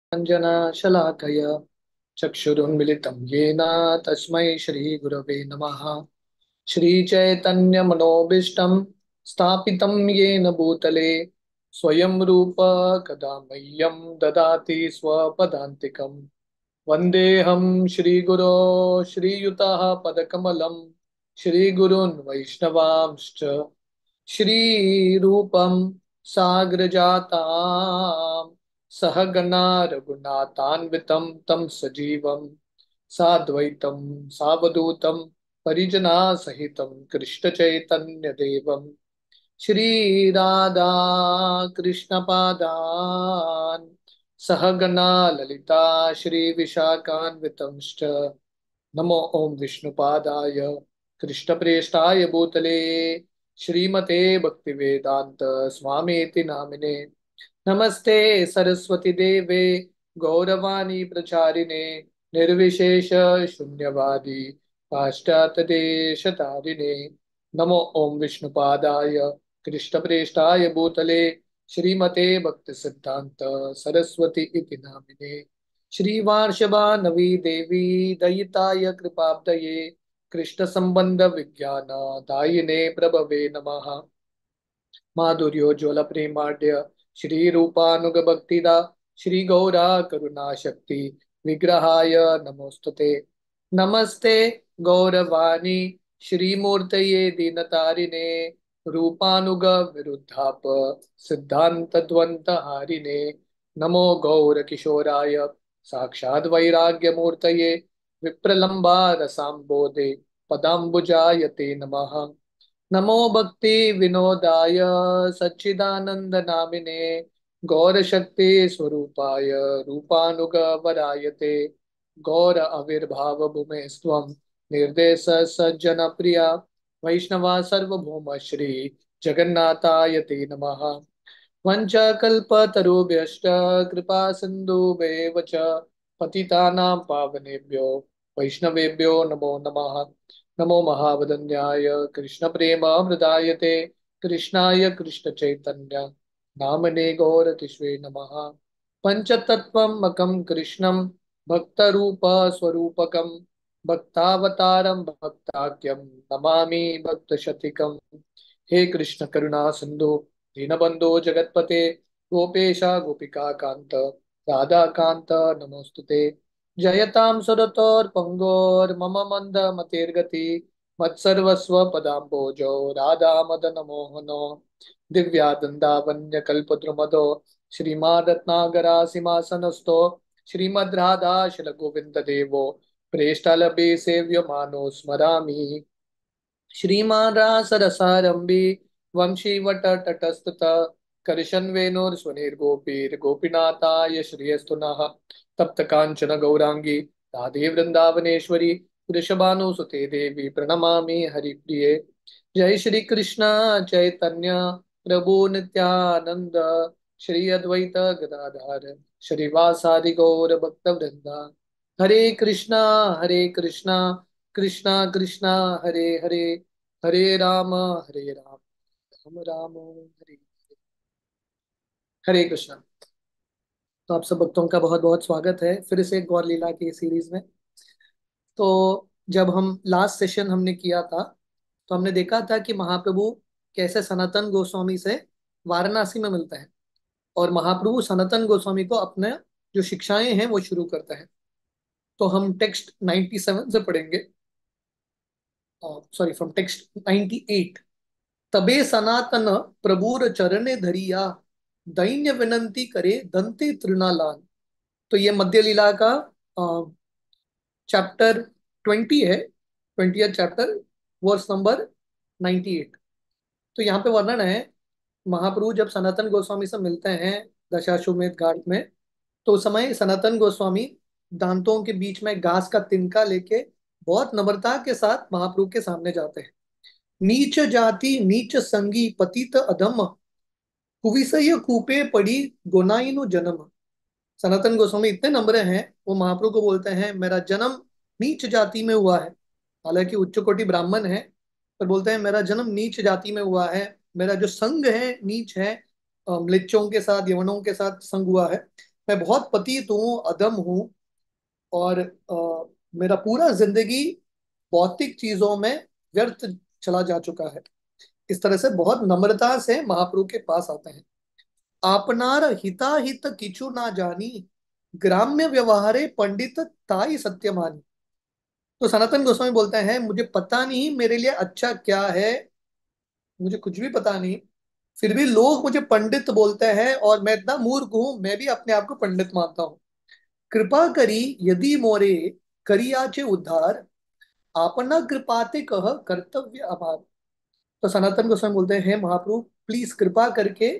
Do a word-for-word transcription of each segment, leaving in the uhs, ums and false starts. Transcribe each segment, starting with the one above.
अञ्जनशलाकया चक्षुरुन्मिलितं येन तस्मै श्रीगुरवे नमः। श्रीचैतन्यमनोभीष्टं स्थापितं येन भूतले स्वयं रूप कदा मह्यं ददाति स्वपदान्तिकं। वन्देऽहं श्रीगुरो श्रीयुतः पदकमलं श्रीगुरून् वैष्णवांश्च श्रीरूपं साग्रजातां सहगणा रघुनाथान्वितं तं सजीवं साद्वैतं सावधूतं परिजनासहितं कृष्णचैतन्यदेवं श्रीराधा कृष्णपादान् सहगणा ललिता श्रीविशाखान्वितंश्च। नमो ओम विष्णुपादाय कृष्णप्रेष्ठाय भूतले श्रीमते भक्तिवेदांत स्वामीति नामिने। नमस्ते सरस्वती देवे गौरवाणी प्रचारिणे निर्विशेष शून्यवादी पाश्चात्य देश तारिणे। नमो ओम विष्णुपादाय कृष्णप्रेष्ठाय भूतले श्रीमते भक्ति सिद्धांत सरस्वती इति नामिने। श्रीवार्षभानवी देवी दयिताय कृपाब्दये कृष्ण संबंध विज्ञान दायिने प्रभवे नमः। माधुर्योज्वल प्रेमाढ्य श्री रूपानुग भक्तिदा श्री गौरा करुणा शक्ति विग्रहाय नमोस्तुते। नमस्ते गौरवाणी श्रीमूर्तये दीनतारिणे रूपानुग विरुद्धाप सिद्धांत द्वंद हारिणे। नमो गौर किशोराय साक्षाद वैराग्य मूर्तये विप्रलंबा रसाम्बोधे पदाम्बुजाय ते नमः। नमो भक्ति विनोदाय सच्चिदानंद नामिने गौर शक्ति स्वरूपाय रूपानुग वरायते। गौर आविर्भाव भूमे स्वम निर्देश सज्जन प्रिया वैष्णवा सर्वभौम श्री जगन्नाथाय ते नमः। वंशकल्पतरुभ्यश्च कृपा सिन्धुभ्येव च पतितानां पावनेभ्यो वैष्णवेभ्यो नमो नमः। नमो महावदन्याय कृष्ण प्रेमामृताय ते कृष्णाय कृष्ण चैतन्य नामने गौरतिष्वे नमः। पंचतत्त्वमकं कृष्णं भक्तरूप स्वरूपकं भक्तावतारं भक्ताख्यं नमामि भक्तशतीकम्। हे कृष्ण करुणा सिंधु दीनबंधो जगतपते गोपेशा गोपिका कांत राधा कांत नमोस्तुते। जयतां सुरतोर्पंगोर मम मंद मतिर्गति मत्सर्वस्व पदाम्भोजो राधा मदन मोहनो दिव्या दंदावन्य कल्पद्रुमदो श्रीमारत्नागरा सिंहासनस्थो श्रीमद् राधा शिल गोविंद देवो प्रेष्ठालभे सेव्यमानो स्मरामि। श्रीमान रासरसारंभी वंशीवट तटस्थत करशन वेणुर्स्वनिर्गोपीर गोपीनाथाय श्रियस्तु नः। तप्त कांचन गौरांगी राधे वृंदावनेश्वरी वृषभानुसुते देवी प्रणमामि हरिप्रिये। जय श्री कृष्ण चैतन्य प्रभु नित्यानंद श्री अद्वैत गदाधर श्रीवासादि गौर भक्त वृंदा। हरे कृष्णा हरे कृष्णा कृष्णा कृष्णा हरे हरे हरे राम हरे राम राम राम हरे हरे कृष्णा। तो आप सब भक्तों का बहुत बहुत स्वागत है फिर से गौर लीला की सीरीज में। तो जब हम लास्ट सेशन हमने किया था तो हमने देखा था कि महाप्रभु कैसे सनातन गोस्वामी से वाराणसी में मिलते हैं और महाप्रभु सनातन गोस्वामी को अपने जो शिक्षाएं हैं वो शुरू करते हैं। तो हम टेक्स्ट सत्तानवे से पढ़ेंगे, सॉरी फ्रॉम टेक्स्ट अट्ठानवे। तबे सनातन प्रभुर चरणे धरिया दैन्य विनंती करे दंते तृणालान। तो ये मध्य लीला का चैप्टर ट्वेंटी है, ट्वेंटी चैप्टर, वर्स नंबर अट्ठानवे। तो यहाँ पे वर्णन है महाप्रभु जब सनातन गोस्वामी से मिलते हैं दशाश्वमेध घाट में, तो उस समय सनातन गोस्वामी दांतों के बीच में घास का तिनका लेके बहुत नम्रता के साथ महाप्रभु के सामने जाते हैं। नीच जाति नीच संगी पतित अधम कुविसय कूपे पड़ी गोनाइनु जन्म। सनातन गोस्वामी इतने नम्र हैं, वो महाप्रभु को बोलते हैं मेरा जन्म नीच जाति में हुआ है। हालांकि उच्च कोटि ब्राह्मण है, पर बोलते हैं मेरा जन्म नीच जाति में हुआ है, मेरा जो संग है नीच है, अ, म्लेच्छों के साथ यवनों के साथ संग हुआ है। मैं बहुत पतित हूँ, अधम हूँ, और अ, मेरा पूरा जिंदगी भौतिक चीजों में व्यर्थ चला जा चुका है। इस तरह से बहुत नम्रता से महाप्रभु के पास आते हैं। आपनार हिताहित किचु ना जानी, ग्राम्य व्यवहारे पंडित ताई सत्य मानी। तो सनातन गोस्वामी बोलते हैं, मुझे पता नहीं मेरे लिए अच्छा क्या है, मुझे कुछ भी पता नहीं, फिर भी लोग मुझे पंडित बोलते हैं, और मैं इतना मूर्ख हूं, मैं भी अपने आप को पंडित मानता हूँ। कृपा करी यदि मोरे करियाचे उद्धार, आपना कृपाते कह कर्तव्य अभार। तो सनातन गोस्वामी बोलते हैं, महाप्रभु प्लीज कृपा करके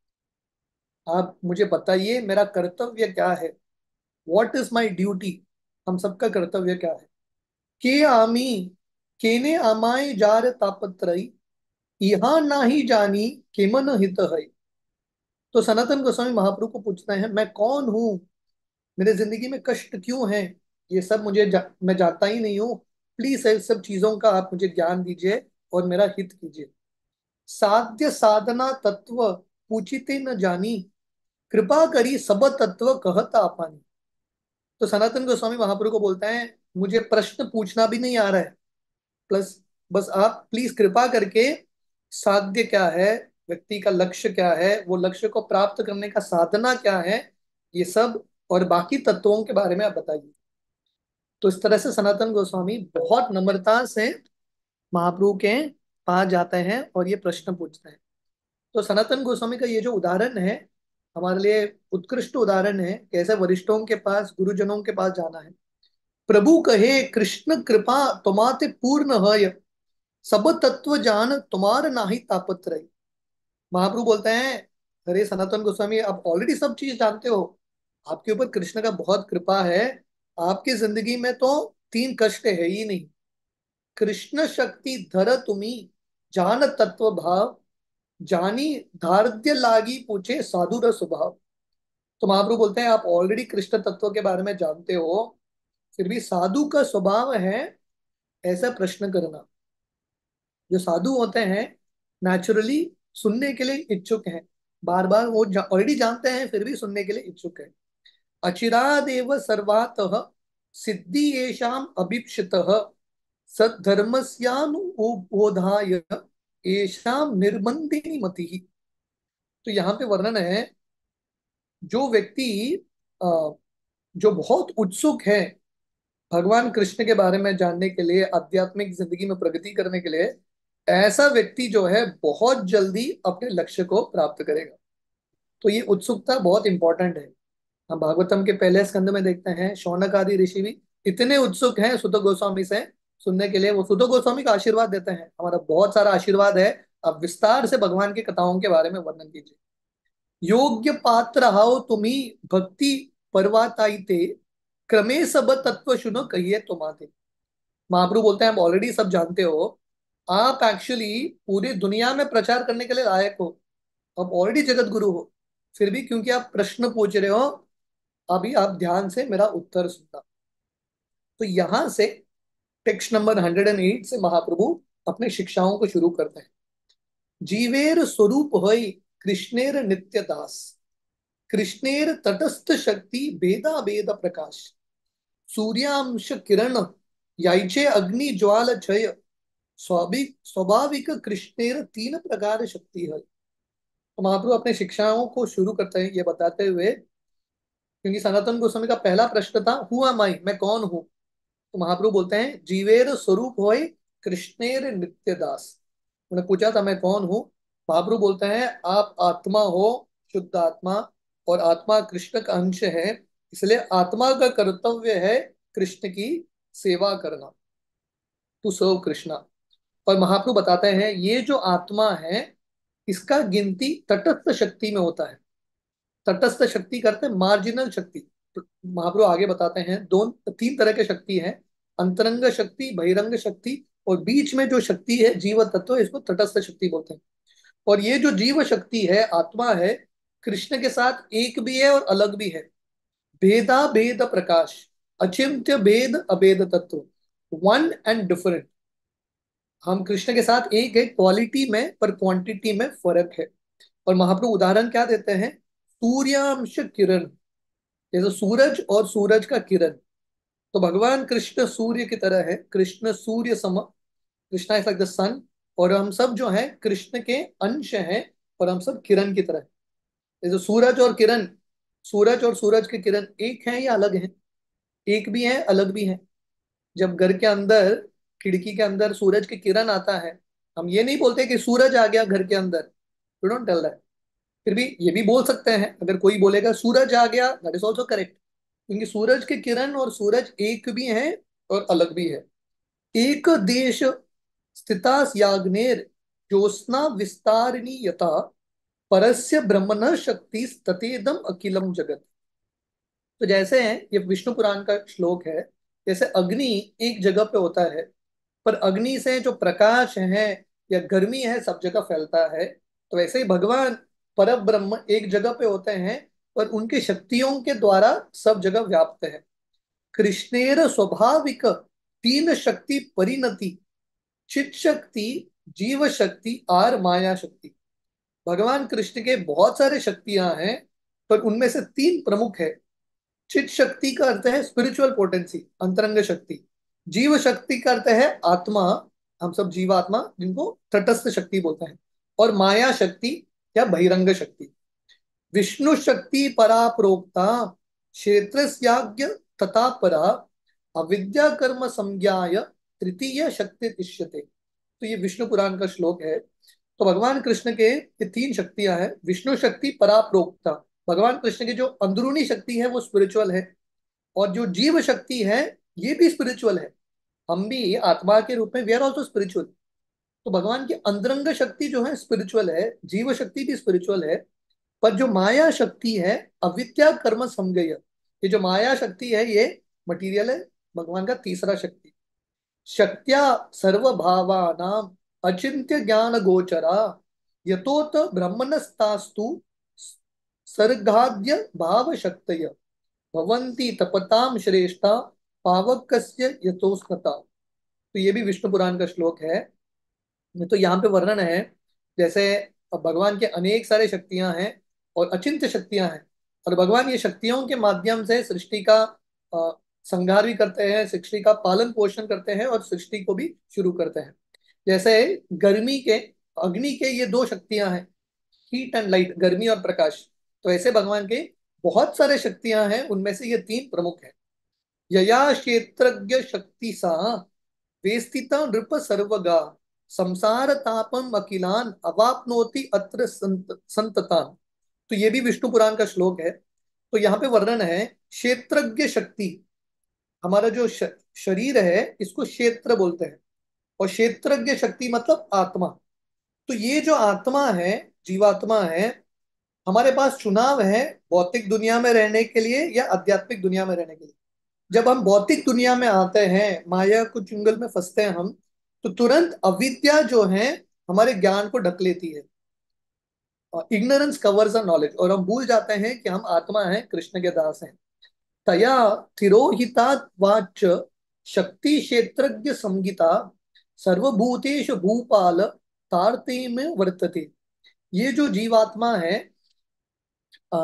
आप मुझे बताइए मेरा कर्तव्य क्या है, व्हाट इज माई ड्यूटी, हम सबका कर्तव्य क्या है। के आमी केने आमाय जार तापत्रयी, यहाँ नाही जानी केमन हित है। तो सनातन गोस्वामी महाप्रभु को पूछते हैं, मैं कौन हूँ, मेरे जिंदगी में कष्ट क्यों है, ये सब मुझे जा, मैं जानता ही नहीं हूँ। प्लीज इस सब चीजों का आप मुझे ज्ञान दीजिए और मेरा हित कीजिए। साध्य साधना तत्व पूछिते न जानी, कृपा करी सब तत्व कहता आपानी। तो सनातन गोस्वामी महाप्रभु को बोलता है, मुझे प्रश्न पूछना भी नहीं आ रहा है, प्लस बस आप प्लीज कृपा करके साध्य क्या है, व्यक्ति का लक्ष्य क्या है, वो लक्ष्य को प्राप्त करने का साधना क्या है, ये सब और बाकी तत्वों के बारे में आप बताइए। तो इस तरह से सनातन गोस्वामी बहुत नम्रता से महाप्रभु के पास जाते हैं और ये प्रश्न पूछते हैं। तो सनातन गोस्वामी का ये जो उदाहरण है हमारे लिए उत्कृष्ट उदाहरण है, कैसे वरिष्ठों के पास, गुरुजनों के पास जाना है। प्रभु कहे कृष्ण कृपा तुम्हाते पूर्ण है, सब तत्व जान तुम्हार नाही तापत्रय। महाप्रभु बोलते हैं, अरे सनातन गोस्वामी आप ऑलरेडी सब चीज जानते हो, आपके ऊपर कृष्ण का बहुत कृपा है, आपकी जिंदगी में तो तीन कष्ट है ही नहीं। कृष्ण शक्ति धर तुम्ही जान तत्व भाव, जानी धार्य लागी पूछे साधुर स्वभाव। तो महाप्रभु बोलते हैं, आप ऑलरेडी कृष्ण तत्व के बारे में जानते हो, फिर भी साधु का स्वभाव है ऐसा प्रश्न करना। जो साधु होते हैं नेचुरली सुनने के लिए इच्छुक हैं, बार बार वो ऑलरेडी जा, जानते हैं फिर भी सुनने के लिए इच्छुक है। अचिरादेव सर्वातः सिद्धि येषाम अभीप्सितः, सद्धर्मस्यानुबोधाय येषाम निर्बंधिनी मतिः। तो यहाँ पे वर्णन है, जो व्यक्ति अ, जो बहुत उत्सुक है भगवान कृष्ण के बारे में जानने के लिए, आध्यात्मिक जिंदगी में प्रगति करने के लिए, ऐसा व्यक्ति जो है बहुत जल्दी अपने लक्ष्य को प्राप्त करेगा। तो ये उत्सुकता बहुत इंपॉर्टेंट है। हम भागवतम के पहले स्कंद में देखते हैं, शौनक आदि ऋषि भी इतने उत्सुक हैं सुत गोस्वामी से सुनने के लिए, वो सुत गोस्वामी का आशीर्वाद देते हैं, हमारा बहुत सारा आशीर्वाद है, अब विस्तार से भगवान की कथाओं के बारे में वर्णन कीजिए। योग्य पात्र हाउ तुम्ही भक्ति परवाताइते, क्रमे सब तत्व सुनो कहिए तुम्हारे। महाप्रभु बोलते हैं, आप ऑलरेडी सब जानते हो, आप एक्चुअली पूरी दुनिया में प्रचार करने के लिए लायक हो, आप ऑलरेडी जगत गुरु हो, फिर भी क्योंकि आप प्रश्न पूछ रहे हो, अभी आप ध्यान से मेरा उत्तर सुनना। तो यहां से text number hundred and eight से महाप्रभु अपने शिक्षाओं को शुरू करते हैं। जीवेर स्वरूप होय कृष्णेर नित्य दास, कृष्णेर तटस्थ शक्ति भेदा भेद प्रकाश, सूर्यांश किरण यायचे अग्नि ज्वाल क्षय, स्वाभाविक स्वाभाविक कृष्णेर तीन प्रकार शक्ति है। तो महाप्रभु अपने शिक्षाओं को शुरू करते हैं ये बताते हुए, क्योंकि सनातन गोस्वामी का पहला प्रश्न था हु एम आई, मैं कौन हूँ। तो महाप्रभु बोलते हैं, जीवेर स्वरूप होय कृष्णेर नित्य दास। उन्हें पूछा था मैं कौन हूँ, महाप्रभु बोलते हैं आप आत्मा हो, शुद्ध आत्मा, और आत्मा कृष्ण का अंश है, इसलिए आत्मा का कर्तव्य है कृष्ण की सेवा करना, टू सर्व कृष्णा। और महाप्रभु बताते हैं ये जो आत्मा है इसका गिनती तटस्थ शक्ति में होता है। तटस्थ शक्ति करते हैं मार्जिनल शक्ति। तो महाप्रभु आगे बताते हैं दो तीन तरह की शक्ति है, अंतरंग शक्ति, बहिरंग शक्ति, और बीच में जो शक्ति है जीव तत्व, इसको तटस्थ शक्ति बोलते हैं। और ये जो जीव शक्ति है, आत्मा है, कृष्ण के साथ एक भी है और अलग भी है। भेदा भेद प्रकाश, अचिंत्य भेद अभेद तत्व, वन एंड डिफरेंट। हम कृष्ण के साथ एक है क्वालिटी में, पर क्वांटिटी में फर्क है। और महाप्रभु उदाहरण क्या देते हैं, सूर्यांश किरण। जैसे सूरज और सूरज का किरण। तो भगवान कृष्ण सूर्य की तरह है, कृष्ण सूर्य सम, Krishna is like the sun. और हम सब जो है कृष्ण के अंश हैं, और हम सब किरण की तरह हैं। जैसे सूरज और किरण, सूरज और सूरज के किरण एक हैं या अलग हैं? एक भी है, अलग भी है। जब घर के अंदर, खिड़की के अंदर सूरज की किरण आता है, हम ये नहीं बोलते कि सूरज आ गया घर के अंदर, वी डोंट टेल दैट। फिर भी ये भी बोल सकते हैं, अगर कोई बोलेगा सूरज आ गया, दैट इज ऑल्सो करेक्ट। क्योंकि सूरज के किरण और सूरज एक भी है और अलग भी है। एक देश स्थितास्याग्नेर ज्योत्स्ना विस्तारिणी यथा परस्य ब्रह्मण शक्ति ततेदम अखिलम जगत। तो जैसे है, ये विष्णु पुराण का श्लोक है, जैसे अग्नि एक जगह पे होता है, पर अग्नि से जो प्रकाश है या गर्मी है सब जगह फैलता है। तो वैसे ही भगवान पर ब्रह्म एक जगह पे होते हैं, पर उनकी शक्तियों के द्वारा सब जगह व्याप्त है। कृष्णेर स्वाभाविक तीन शक्ति परिणति, चित शक्ति, जीव शक्ति और माया शक्ति। भगवान कृष्ण के बहुत सारे शक्तियां हैं, पर उनमें से तीन प्रमुख है। चित शक्ति का अर्थ है स्पिरिचुअल पोटेंसी, अंतरंग शक्ति। जीव शक्ति का अर्थ है आत्मा, हम सब जीवात्मा, जिनको तटस्थ शक्ति बोलते हैं। और माया शक्ति या बहिरंग शक्ति। विष्णु शक्ति परा प्रोक्ता क्षेत्र तथा परा अविद्या कर्म संज्ञाय तृतीय शक्ति तिष्यते। तो ये विष्णु पुराण का श्लोक है। तो भगवान कृष्ण के ये तीन शक्तियां हैं। विष्णु शक्ति परा प्रोक्ता, भगवान कृष्ण की जो अंदरूनी शक्ति है वो स्पिरिचुअल है। और जो जीव शक्ति है ये भी स्पिरिचुअल है। हम भी आत्मा के रूप में वी आर ऑल्सो स्पिरिचुअल। तो भगवान की अंतरंग शक्ति जो है स्पिरिचुअल है, जीव शक्ति भी स्पिरिचुअल है। पर जो माया शक्ति है, अविद्या कर्म समगय, ये जो माया शक्ति है ये मटीरियल है, भगवान का तीसरा शक्ति। शक्त्या सर्वभावानां अचिंत्य ज्ञान गोचरा यतोत ब्रह्मणस्तास्तु सर्गाद्य भाव शक्तय भवन्ति तपताम श्रेष्ठा पावकस्य यतोस्नता। तो ये भी विष्णु पुराण का श्लोक है। तो यहाँ पे वर्णन है, जैसे भगवान के अनेक सारे शक्तियां हैं और अचिंत्य शक्तियां हैं। और भगवान ये शक्तियों के माध्यम से सृष्टि का अ, संहार भी करते हैं, सृष्टि का पालन पोषण करते हैं और सृष्टि को भी शुरू करते हैं। जैसे गर्मी के, अग्नि के ये दो शक्तियां हैं, हीट एंड लाइट, गर्मी और प्रकाश। तो ऐसे भगवान के बहुत सारे शक्तियां हैं, उनमें से ये तीन प्रमुख हैं। यया क्षेत्रज्ञ शक्ति सा वेस्तिता नृप सर्वगा संसार तापम अकिलान अवाप्नोति अत्र संत संततान। तो ये भी विष्णु पुराण का श्लोक है। तो यहाँ पे वर्णन है क्षेत्रज्ञ शक्ति। हमारा जो श, शरीर है इसको क्षेत्र बोलते हैं, और क्षेत्रज्ञ शक्ति मतलब आत्मा। तो ये जो आत्मा है, जीवात्मा है, हमारे पास चुनाव है भौतिक दुनिया में रहने के लिए या आध्यात्मिक दुनिया में रहने के लिए। जब हम भौतिक दुनिया में आते हैं, माया को चुंगल में फंसते हैं हम, तो तुरंत अविद्या जो है हमारे ज्ञान को ढक लेती है। इग्नोरेंस कवर्स अ नॉलेज, और हम भूल जाते हैं कि हम आत्मा हैं, कृष्ण के दास हैं। तया तिरोहिता वाच शक्ति क्षेत्रज्ञ संगीता सर्वभूतेषु भूपाल तारतम्य वर्तते। ये जो जीवात्मा है, अ,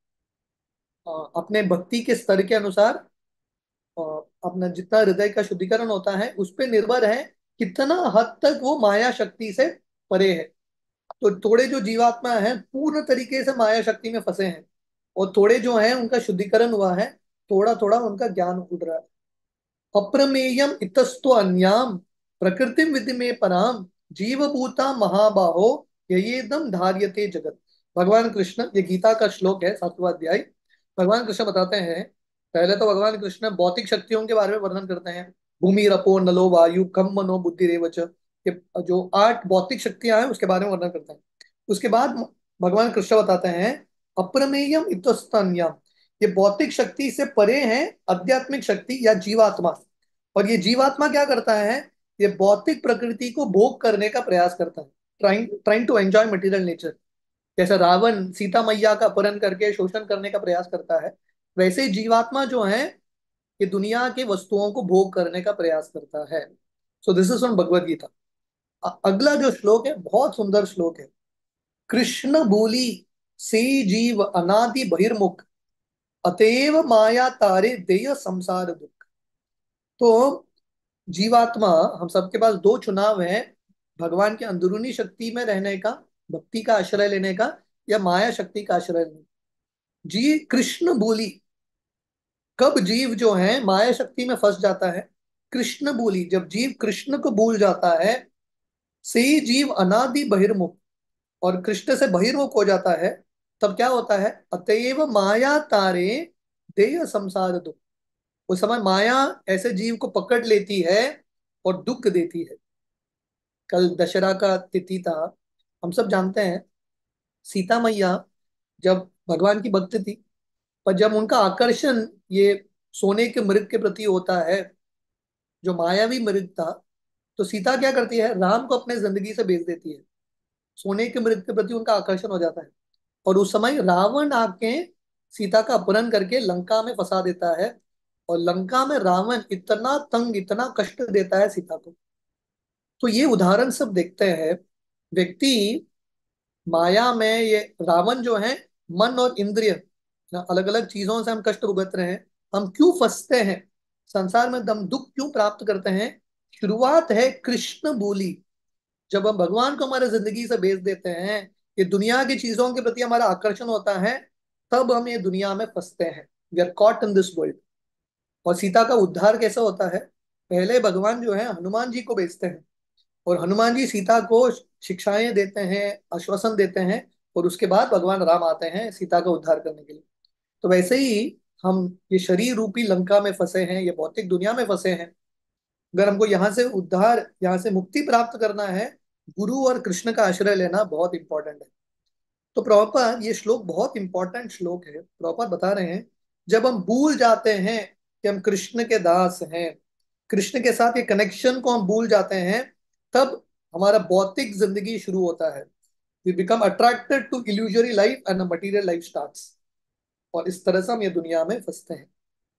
अ, अपने भक्ति के स्तर के अनुसार, अ, अपना जितना हृदय का शुद्धिकरण होता है उस पर निर्भर है कितना हद तक वो माया शक्ति से परे है। तो थोड़े जो जीवात्मा हैं पूर्ण तरीके से माया शक्ति में फंसे हैं, और थोड़े जो हैं उनका शुद्धिकरण हुआ है, थोड़ा थोड़ा उनका ज्ञान उठ रहा है। अप्रमेयम इतस्तो अन्याम प्रकृति विधि में पराम जीवभूता महाबाहो ययेदम धार्यते जगत। भगवान कृष्ण, ये गीता का श्लोक है, सातवां अध्याय। भगवान कृष्ण बताते हैं, पहले तो भगवान कृष्ण भौतिक शक्तियों के बारे में वर्णन करते हैं। भूमि रपो नलो वायु खम मनो बुद्धि रेवच, ये जो आठ भौतिक शक्तियां हैं उसके बारे में वर्णन करते हैं। उसके बाद भगवान कृष्ण बताते हैं अप्रमेयम इतस्तन्यम, ये भौतिक शक्ति से परे हैं आध्यात्मिक शक्ति या जीवात्मा। और ये जीवात्मा क्या करता है, ये भौतिक प्रकृति को भोग करने का प्रयास करता है, trying trying to enjoy material nature. जैसे रावण सीता मैया का अपहरण करके शोषण करने का प्रयास करता है, वैसे ही जीवात्मा जो है ये दुनिया की वस्तुओं को भोग करने का प्रयास करता है। So this is on Bhagavad Gita. अ- अगला जो श्लोक है बहुत सुंदर श्लोक है। कृष्ण बोली से जीव अनादि बहिर्मुख अतएव माया तारे देय संसार दुख। तो जीवात्मा, हम सबके पास दो चुनाव है, भगवान के अंदरूनी शक्ति में रहने का, भक्ति का आश्रय लेने का, या माया शक्ति का आश्रय लेने का। जी कृष्ण बोली, कब जीव जो है माया शक्ति में फंस जाता है, कृष्ण बोली जब जीव कृष्ण को भूल जाता है, से ही जीव अनादि बहिर्मुख और कृष्ण से बहिर्मुख हो जाता है, तब क्या होता है, अतएव माया तारे देय संसार दुख। उस समय माया ऐसे जीव को पकड़ लेती है और दुख देती है। कल दशहरा का तिथि था, हम सब जानते हैं, सीता मैया जब भगवान की भक्त थी, पर जब उनका आकर्षण ये सोने के मृग के प्रति होता है, जो मायावी मृग था, तो सीता क्या करती है, राम को अपने जिंदगी से बेच देती है। सोने के मृग के प्रति उनका आकर्षण हो जाता है, और उस समय रावण आके सीता का अपहरण करके लंका में फंसा देता है। और लंका में रावण इतना तंग, इतना कष्ट देता है सीता को। तो ये उदाहरण सब देखते हैं, व्यक्ति माया में, ये रावण जो है, मन और इंद्रिय, अलग अलग चीजों से हम कष्ट भुगत रहे हैं। हम क्यों फंसते हैं संसार में, हम दुख क्यों प्राप्त करते हैं? शुरुआत है कृष्ण बोली। जब हम भगवान को हमारे जिंदगी से बेच देते हैं, ये दुनिया की चीजों के प्रति हमारा आकर्षण होता है, तब हम ये दुनिया में फंसते हैं। We are caught in this world. और सीता का उद्धार कैसे होता है? पहले भगवान जो है हनुमान जी को बेचते हैं, और हनुमान जी सीता को शिक्षाएं देते हैं, आश्वासन देते हैं, और उसके बाद भगवान राम आते हैं सीता का उद्धार करने के लिए। तो वैसे ही हम ये शरीर रूपी लंका में फंसे हैं, ये भौतिक दुनिया में फंसे हैं। अगर हमको यहाँ से उद्धार, यहाँ से मुक्ति प्राप्त करना है, गुरु और कृष्ण का आश्रय लेना बहुत इंपॉर्टेंट है। तो प्रभुपाद, ये श्लोक बहुत इंपॉर्टेंट श्लोक है। प्रभुपाद बता रहे हैं, जब हम भूल जाते हैं कि हम कृष्ण के दास हैं, कृष्ण के साथ ये कनेक्शन को हम भूल जाते हैं, तब हमारा भौतिक जिंदगी शुरू होता है। We become attracted to illusory life and material life starts. और इस तरह से हम ये दुनिया में फंसते हैं।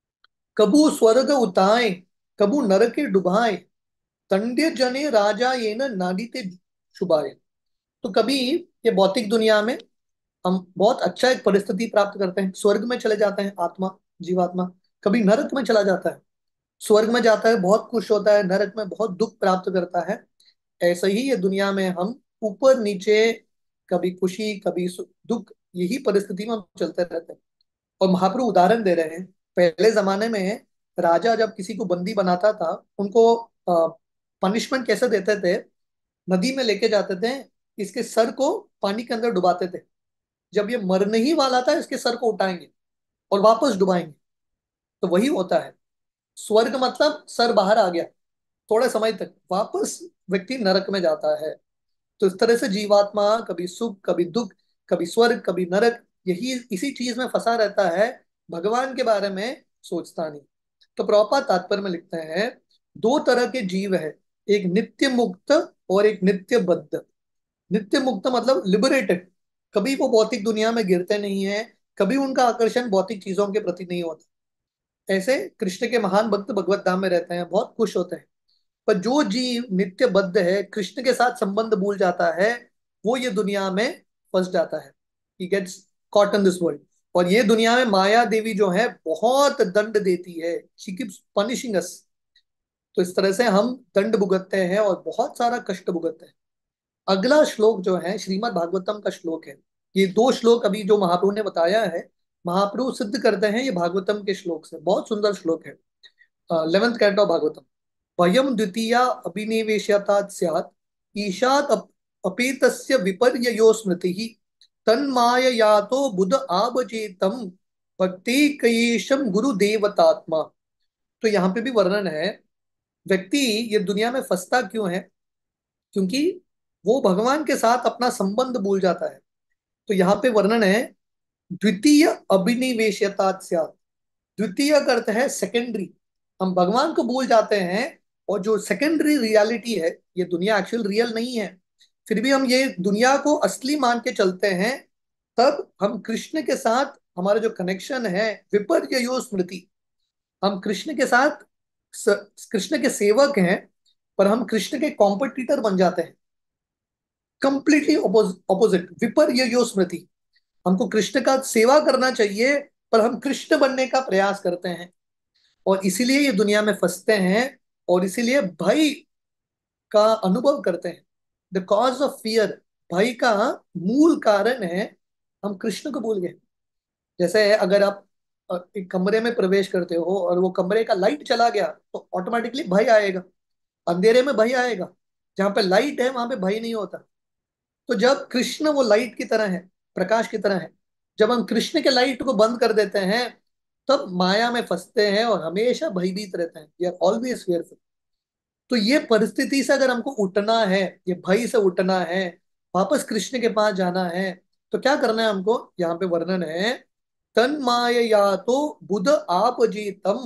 कबू स्वर्ग उताए, कबू नरके डुबाए, दंड्य जने राजा ये न नाडीते शुभाए। तो कभी ये भौतिक दुनिया में हम बहुत अच्छा एक परिस्थिति प्राप्त करते हैं, स्वर्ग में चले जाते हैं आत्मा, जीवात्मा। कभी नरक में चला जाता है, स्वर्ग में जाता है बहुत खुश होता है, नरक में बहुत दुख प्राप्त करता है। ऐसे ही ये दुनिया में हम ऊपर नीचे, कभी खुशी कभी सु- दुख, यही परिस्थिति में हम चलते रहते हैं। और महाप्रभु उदाहरण दे रहे हैं, पहले जमाने में राजा जब किसी को बंदी बनाता था, उनको पनिशमेंट कैसे देते थे? नदी में लेके जाते थे, इसके सर को पानी के अंदर डुबाते थे। जब ये मरने ही वाला था, इसके सर को उठाएंगे और वापस डुबाएंगे। तो वही होता है, स्वर्ग मतलब सर बाहर आ गया, थोड़े समय तक वापस व्यक्ति नरक में जाता है। तो इस तरह से जीवात्मा कभी सुख कभी दुख, कभी स्वर्ग कभी नरक, यही इसी चीज में फंसा रहता है, भगवान के बारे में सोचता नहीं। तो प्रभुपाद तात्पर्य में लिखते हैं, दो तरह के जीव है, एक नित्य मुक्त और एक नित्य बद्ध। नित्य मुक्त मतलब लिबरेटेड, कभी वो भौतिक दुनिया में गिरते नहीं है, कभी उनका आकर्षण भौतिक चीजों के प्रति नहीं होता। ऐसे कृष्ण के महान भक्त भगवत धाम में रहते हैं, बहुत खुश होते हैं। पर जो जीव नित्य बद्ध है, कृष्ण के साथ संबंध भूल जाता है, वो ये दुनिया में फंस जाता है। He gets caught in this world. और ये दुनिया में माया देवी जो है बहुत दंड देती है, शी कीप्स पनिशिंग अस। तो इस तरह से हम दंड भुगतते हैं और बहुत सारा कष्ट भुगतते हैं। अगला श्लोक जो है श्रीमद् भागवतम का श्लोक है। ये दो श्लोक अभी जो महाप्रभु ने बताया है, महाप्रभु सिद्ध करते हैं ये भागवतम के श्लोक से। बहुत सुंदर श्लोक है, इलेवेंथ कैंटो भागवतम। वयम द्वितीया अभिनिवेशतात् स्यात्, ईशात् अप, अपेतस्य विपर्ययो स्मृतिः, तन्माययातो बुध आबचेतम, भक्ति गुरुदेवतात्मा। तो यहाँ पे भी वर्णन है, व्यक्ति ये दुनिया में फंसता क्यों है? क्योंकि वो भगवान के साथ अपना संबंध भूल जाता है। तो यहाँ पे वर्णन है, द्वितीय अभिनिवेशतात् स्यात्। द्वितीय का अर्थ है सेकेंडरी। हम भगवान को भूल जाते हैं, और जो सेकेंडरी रियलिटी है, ये दुनिया एक्चुअल रियल नहीं है, फिर भी हम ये दुनिया को असली मान के चलते हैं। तब हम कृष्ण के साथ हमारा जो कनेक्शन है, विपर्ययो स्मृति, हम कृष्ण के साथ स- कृष्ण के सेवक हैं, पर हम कृष्ण के कॉम्पिटिटर बन जाते हैं। कंप्लीटली ऑपोजिट, विपर्ययो स्मृति। हमको कृष्ण का सेवा करना चाहिए, पर हम कृष्ण बनने का प्रयास करते हैं, और इसीलिए ये दुनिया में फंसते हैं, और इसीलिए भय का अनुभव करते हैं। द कॉज ऑफ फियर, भय का मूल कारण है हम कृष्ण को भूल गए। जैसे अगर आप अ, एक कमरे में प्रवेश करते हो और वो कमरे का लाइट चला गया तो ऑटोमेटिकली भय आएगा, अंधेरे में भय आएगा। जहां पे लाइट है वहां पे भय नहीं होता। तो जब कृष्ण वो लाइट की तरह है, प्रकाश की तरह है, जब हम कृष्ण के लाइट को बंद कर देते हैं तब माया में फंसते हैं और हमेशा भयभीत रहते हैं। We are always fearful. तो ये परिस्थिति से अगर हमको उठना है, ये भय से उठना है, वापस कृष्ण के पास जाना है, तो क्या करना है हमको? यहाँ पे वर्णन है, तन मायया तो बुध आप जीतम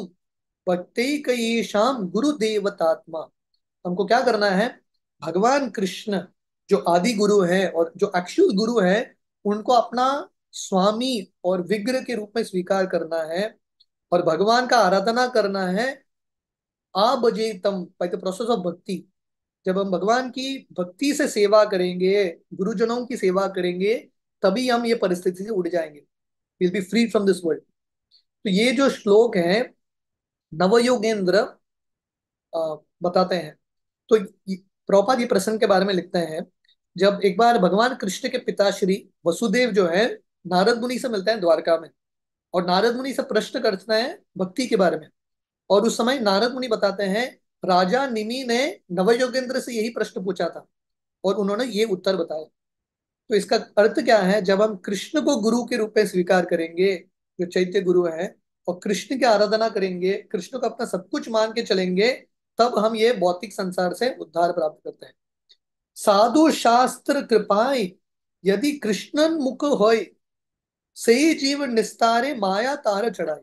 शाम गुरु देवतात्मा। हमको क्या करना है? भगवान कृष्ण जो आदि गुरु है और जो एक्चुअल गुरु है, उनको अपना स्वामी और विग्रह के रूप में स्वीकार करना है, और भगवान का आराधना करना है। आबजेतम by the process of bhakti. जब हम भगवान की भक्ति से सेवा करेंगे, गुरुजनों की सेवा करेंगे, तभी हम ये परिस्थिति से उड़ जाएंगे, will be free from this world. तो ये जो श्लोक है नवयोगेंद्र अ, बताते हैं। तो ये- प्रभुपाद ये प्रसंग के बारे में लिखते हैं, जब एक बार भगवान कृष्ण के पिता श्री वसुदेव जो है नारद मुनि से मिलते हैं द्वारका में, और नारद मुनि से प्रश्न करते हैं भक्ति के बारे में। और उस समय नारद मुनि बताते हैं, राजा निमि ने नवयोगेंद्र से यही प्रश्न पूछा था और उन्होंने ये उत्तर बताया। तो इसका अर्थ क्या है? जब हम कृष्ण को गुरु के रूप में स्वीकार करेंगे, जो चैत्य गुरु है, और कृष्ण की आराधना करेंगे, कृष्ण को अपना सब कुछ मान के चलेंगे, तब हम ये भौतिक संसार से उद्धार प्राप्त करते हैं। साधु शास्त्र कृपाई यदि कृष्णन मुख होय, सही जीव निस्तारे माया तार चढ़ाए।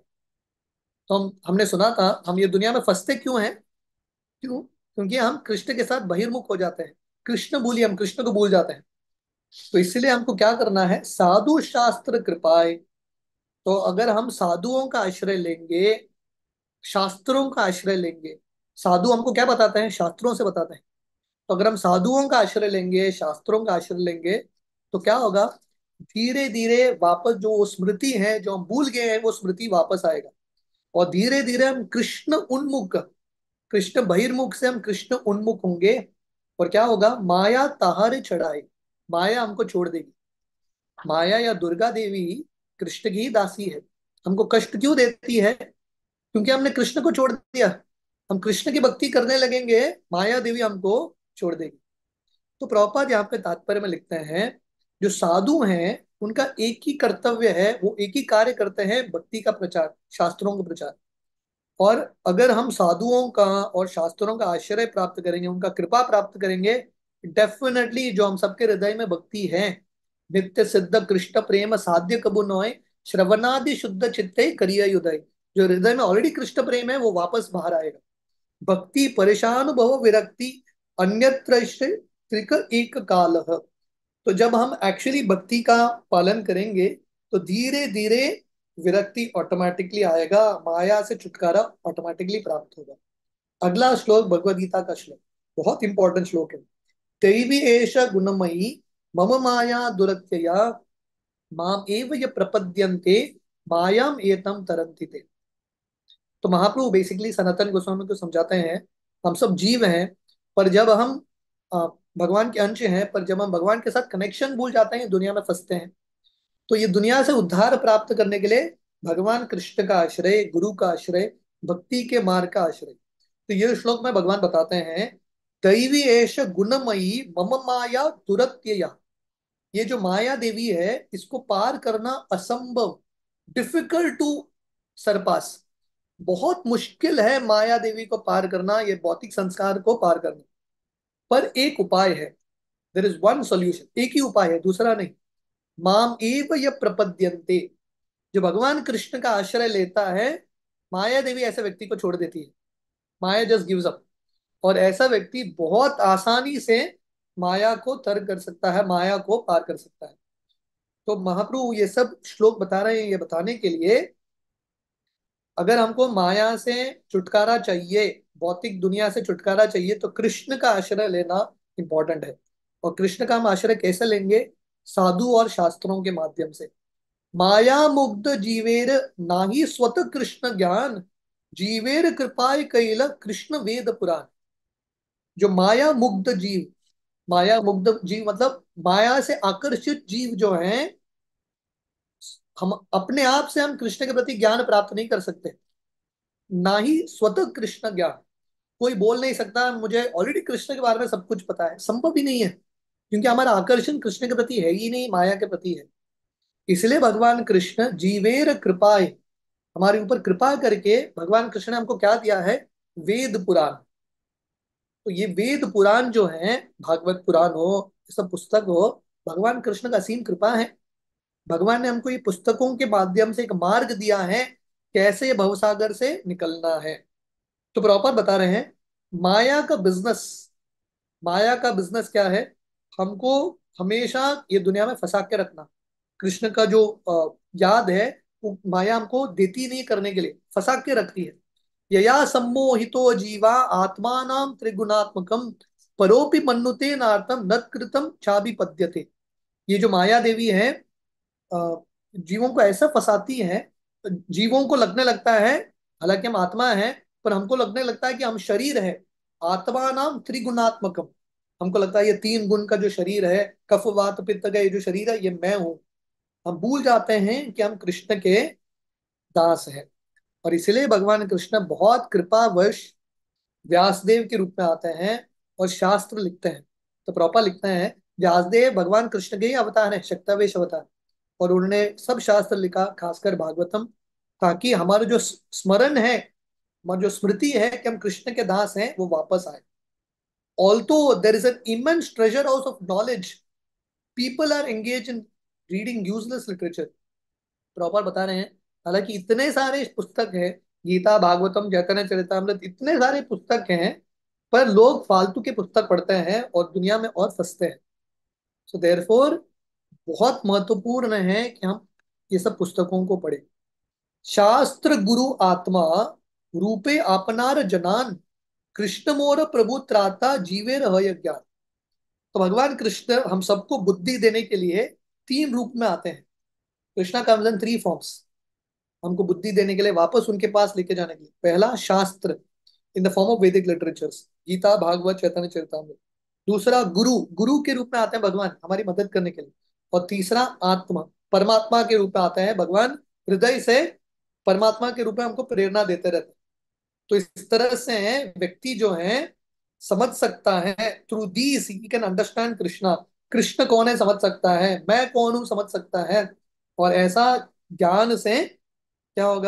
तो हम हमने सुना था, हम ये दुनिया में फंसते क्यों हैं? क्यों? क्योंकि हम कृष्ण के साथ बहिर्मुख हो जाते हैं, कृष्ण भूलिए, हम कृष्ण को भूल जाते हैं। तो इसलिए हमको क्या करना है? साधु शास्त्र कृपाए। तो अगर हम साधुओं का आश्रय लेंगे, शास्त्रों का आश्रय लेंगे, साधु हमको क्या बताते हैं? शास्त्रों से बताते हैं। तो अगर हम साधुओं का आश्रय लेंगे, शास्त्रों का आश्रय लेंगे, तो क्या होगा? धीरे धीरे वापस जो वो स्मृति है जो हम भूल गए हैं, वो स्मृति वापस आएगा, और धीरे धीरे हम कृष्ण उन्मुख, कृष्ण बहिर्मुख से हम कृष्ण उन्मुख होंगे। और क्या होगा? माया ताहारे चढ़ाए, माया हमको छोड़ देगी। माया या दुर्गा देवी कृष्ण की ही दासी है। हमको कष्ट क्यों देती है? क्योंकि हमने कृष्ण को छोड़ दिया। हम कृष्ण की भक्ति करने लगेंगे, माया देवी हमको छोड़ देगी। तो प्रभुपाद यहाँ पे तात्पर्य में लिखते हैं, जो साधु हैं उनका एक ही कर्तव्य है, वो एक ही कार्य करते हैं, भक्ति का प्रचार, शास्त्रों का प्रचार। और अगर हम साधुओं का और शास्त्रों का आश्रय प्राप्त करेंगे, उनका कृपा प्राप्त करेंगे, डेफिनेटली जो हम सबके हृदय में भक्ति है, नित्य सिद्ध कृष्ण प्रेम साध्य कबु नोय, श्रवणादि शुद्ध चित्ते करिय उदय। जो हृदय में ऑलरेडी कृष्ण प्रेम है वो वापस बाहर आएगा। भक्ति परेशान भव विरक्ति अन्यत्र त्रिक एक काल। तो जब हम एक्चुअली भक्ति का पालन करेंगे, तो धीरे धीरे विरक्ति ऑटोमेटिकली आएगा, माया से छुटकारा ऑटोमेटिकली प्राप्त होगा। अगला श्लोक भगवद गीता का श्लोक, बहुत इंपॉर्टेंट श्लोक है। दैवी एष गुणमयी मम माया दुरत्यया माम एव य प्रपद्यन्ते मायाम एतम तरन्ति ते। तो महाप्रभु बेसिकली सनातन गोस्वामी को समझाते हैं, हम सब जीव हैं, पर जब हम अ, भगवान के अंश हैं, पर जब हम भगवान के साथ कनेक्शन भूल जाते हैं, दुनिया में फंसते हैं। तो ये दुनिया से उद्धार प्राप्त करने के लिए भगवान कृष्ण का आश्रय, गुरु का आश्रय, भक्ति के मार्ग का आश्रय। तो ये श्लोक में भगवान बताते हैं, दैवी एष गुणमयी मम माया दुरत्यया। ये जो माया देवी है, इसको पार करना असंभव, डिफिकल्ट टू सरपास। बहुत मुश्किल है माया देवी को पार करना, ये भौतिक संस्कार को पार करना। पर एक उपाय है, देर इज वन सॉल्यूशन, एक ही उपाय है, दूसरा नहीं। माम एव य प्रपद्यन्ते। जो भगवान कृष्ण का आश्रय लेता है, माया देवी ऐसे व्यक्ति को छोड़ देती है। Maya just gives up. और ऐसा व्यक्ति बहुत आसानी से माया को तर कर सकता है, माया को पार कर सकता है। तो महाप्रभु ये सब श्लोक बता रहे हैं, ये बताने के लिए, अगर हमको माया से छुटकारा चाहिए, भौतिक दुनिया से छुटकारा चाहिए, तो कृष्ण का आश्रय लेना इंपॉर्टेंट है। और कृष्ण का हम आश्रय कैसे लेंगे? साधु और शास्त्रों के माध्यम से। माया मुग्ध जीवेर नाही स्वत कृष्ण ज्ञान, जीवेर कृपाय कैल कृष्ण वेद पुराण। जो माया मुग्ध जीव, माया मुग्ध जीव मतलब माया से आकर्षित जीव जो हैं, हम अपने आप से हम कृष्ण के प्रति ज्ञान प्राप्त नहीं कर सकते। ना ही स्वतः कृष्ण ज्ञान, कोई बोल नहीं सकता मुझे ऑलरेडी कृष्ण के बारे में सब कुछ पता है, संभव ही नहीं है, क्योंकि हमारा आकर्षण कृष्ण के प्रति है ही नहीं, माया के प्रति है। इसलिए भगवान कृष्ण जीवेर कृपाए, हमारे ऊपर कृपा करके भगवान कृष्ण ने हमको क्या दिया है, वेद पुराण। तो ये वेद पुराण जो है, भागवत पुराण हो, ये सब पुस्तक हो, भगवान कृष्ण का असीम कृपा है। भगवान ने हमको ये पुस्तकों के माध्यम से एक मार्ग दिया है, कैसे भवसागर से निकलना है। तो प्रॉपर बता रहे हैं, माया का बिजनेस, माया का बिजनेस क्या है, हमको हमेशा ये दुनिया में फंसा के रखना। कृष्ण का जो अ, याद है, वो माया हमको देती नहीं करने के लिए, फंसा के रखती है। यया सम्मोहितो जीवा आत्मानां त्रिगुणात्मकम, परोपि मन्नुते नार्थम नत्कृतम चाभिपद्यते। ये जो माया देवी है, अ, जीवों को ऐसा फंसाती है, जीवों को लगने लगता है, हालांकि हम आत्मा है, पर हमको लगने लगता है कि हम शरीर है। आत्मा नाम त्रिगुणात्मकम, हमको लगता है ये तीन गुण का जो शरीर है, कफ वात पित्त का ये जो शरीर है, ये मैं हूँ। हम भूल जाते हैं कि हम कृष्ण के दास हैं। और इसलिए भगवान कृष्ण बहुत कृपावश व्यासदेव के रूप में आते हैं और शास्त्र लिखते हैं। तो प्रॉपर लिखते हैं, व्यासदेव भगवान कृष्ण के ही अवतार हैं, शक्तावेश अवतार। और उन्होंने सब शास्त्र लिखा, खासकर भागवतम, ताकि हमारा जो स्मरण है, हमारी जो स्मृति है कि हम कृष्ण के दास हैं, वो वापस आए। Also there is an immense treasure house of knowledge, people are engage in reading useless literature. Proper बता रहे हैं, हालांकि इतने सारे पुस्तक हैं, गीता भागवतम चैतन्य चरितमृत, इतने सारे पुस्तक हैं, पर लोग फालतू के पुस्तक पढ़ते हैं और दुनिया में और फंसते हैं। सो देयरफॉर बहुत महत्वपूर्ण है कि हम ये सब पुस्तकों को पढ़ें। शास्त्र गुरु आत्मा रूपे आपनार जनान, कृष्ण मोर प्रभु त्राता जीवे रह ज्ञान। तो भगवान कृष्ण हम सबको बुद्धि देने के लिए तीन रूप में आते हैं। Krishna comes in three forms, हमको बुद्धि देने के लिए, वापस उनके पास लेके जाने के लिए। पहला शास्त्र in the form of Vedic literatures, Gita Bhagavata Chaitanya Charitamrita. दूसरा गुरु, गुरु के रूप में आते हैं भगवान हमारी मदद करने के लिए। और तीसरा आत्मा, परमात्मा के रूप में आते हैं भगवान, हृदय से परमात्मा के रूप में हमको प्रेरणा देते रहते हैं। तो इस तरह से व्यक्ति जो है समझ सकता है, through these he can understand Krishna. Krishna कौन है समझ सकता है, मैं कौन हूं समझ सकता है। और ऐसा ज्ञान से क्या होगा,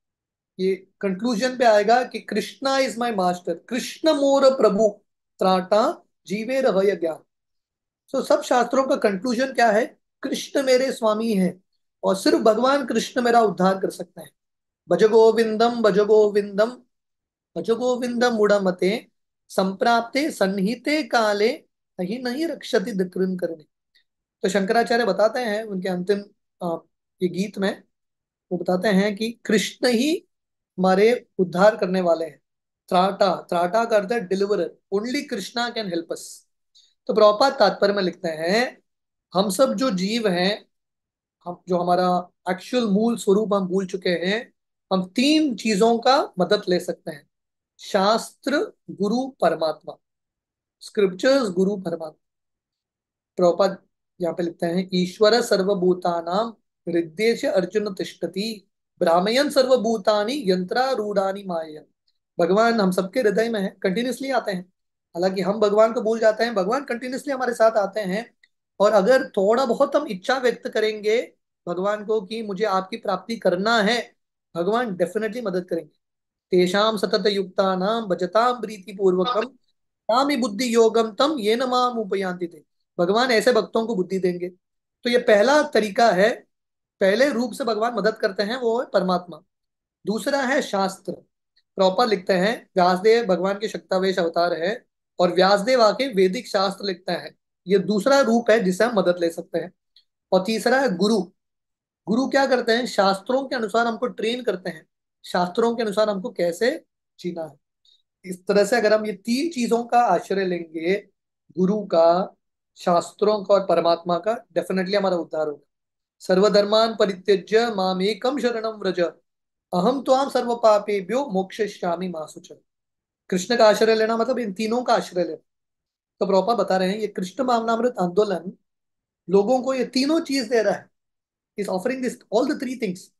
ये कंक्लूजन पे आएगा कि Krishna is my master, Krishna मोर प्रभु त्राता जीवे रह ज्ञान। सो सब शास्त्रों का कंक्लूजन क्या है, कृष्ण मेरे स्वामी हैं, और सिर्फ भगवान कृष्ण मेरा उद्धार कर सकते हैं। भज गोविंदम भज गोविंदम भज गोविंदम उड़मते, संप्राप्ते सन्निहिते काले, नहीं नहीं रक्षति कृन करने। तो शंकराचार्य बताते हैं उनके अंतिम अ, ये गीत में, वो बताते हैं कि कृष्ण ही हमारे उद्धार करने वाले हैं। त्राटा, त्राटा का अर्थ है deliverer, only Krishna can help us. तो प्रभुपाद तात्पर्य में लिखते हैं, हम सब जो जीव हैं, हम जो हमारा एक्चुअल मूल स्वरूप हम भूल चुके हैं, हम तीन चीजों का मदद ले सकते हैं। शास्त्र, गुरु, परमात्मा। स्क्रिप्चर्स, गुरु, परमात्मा। प्रभुपाद यहाँ पे लिखते हैं, ईश्वर सर्वभूतानां हृदय अर्जुन तिष्ठति, भ्रामयन सर्वभूतानि यंत्रारूढ़ानि माया। भगवान हम सबके हृदय में है, कंटिन्यूसली आते हैं। हालांकि हम भगवान को भूल जाते हैं, भगवान कंटिन्यूसली हमारे साथ आते हैं। और अगर थोड़ा बहुत हम इच्छा व्यक्त करेंगे भगवान को कि मुझे आपकी प्राप्ति करना है, भगवान डेफिनेटली मदद करेंगे। तेषाम सतत युक्तानां भजताम प्रीति पूर्वकम, नामि बुद्धि योगम तम येन माम उपयान्ति ते। भगवान ऐसे भक्तों को बुद्धि देंगे। तो ये पहला तरीका है, पहले रूप से भगवान मदद करते हैं, वो है परमात्मा। दूसरा है शास्त्र। प्रॉपर लिखते हैं, व्यासदेव भगवान के शक्तावेश अवतार है, और व्यासदेव आके वैदिक शास्त्र लिखते हैं। ये दूसरा रूप है जिससे हम मदद ले सकते हैं। और तीसरा है गुरु। गुरु क्या करते हैं, शास्त्रों के अनुसार हमको ट्रेन करते हैं, शास्त्रों के अनुसार हमको कैसे जीना है। इस तरह से अगर हम ये तीन चीजों का आश्रय लेंगे, गुरु का, शास्त्रों का और परमात्मा का, डेफिनेटली हमारा उद्धार होगा। सर्वधर्मान परित्यज्य मामेकम शरणम व्रज, अहम त्वाम सर्व पापेभ्यो मोक्षयिष्यामि मा शुचः। कृष्ण का आश्रय लेना मतलब इन तीनों का आश्रय लेना। तो प्रभुपाद बता रहे हैं ये कृष्ण भावनामृत आंदोलन लोगों को ये तीनों चीज दे रहा है। Is offering this all the three things.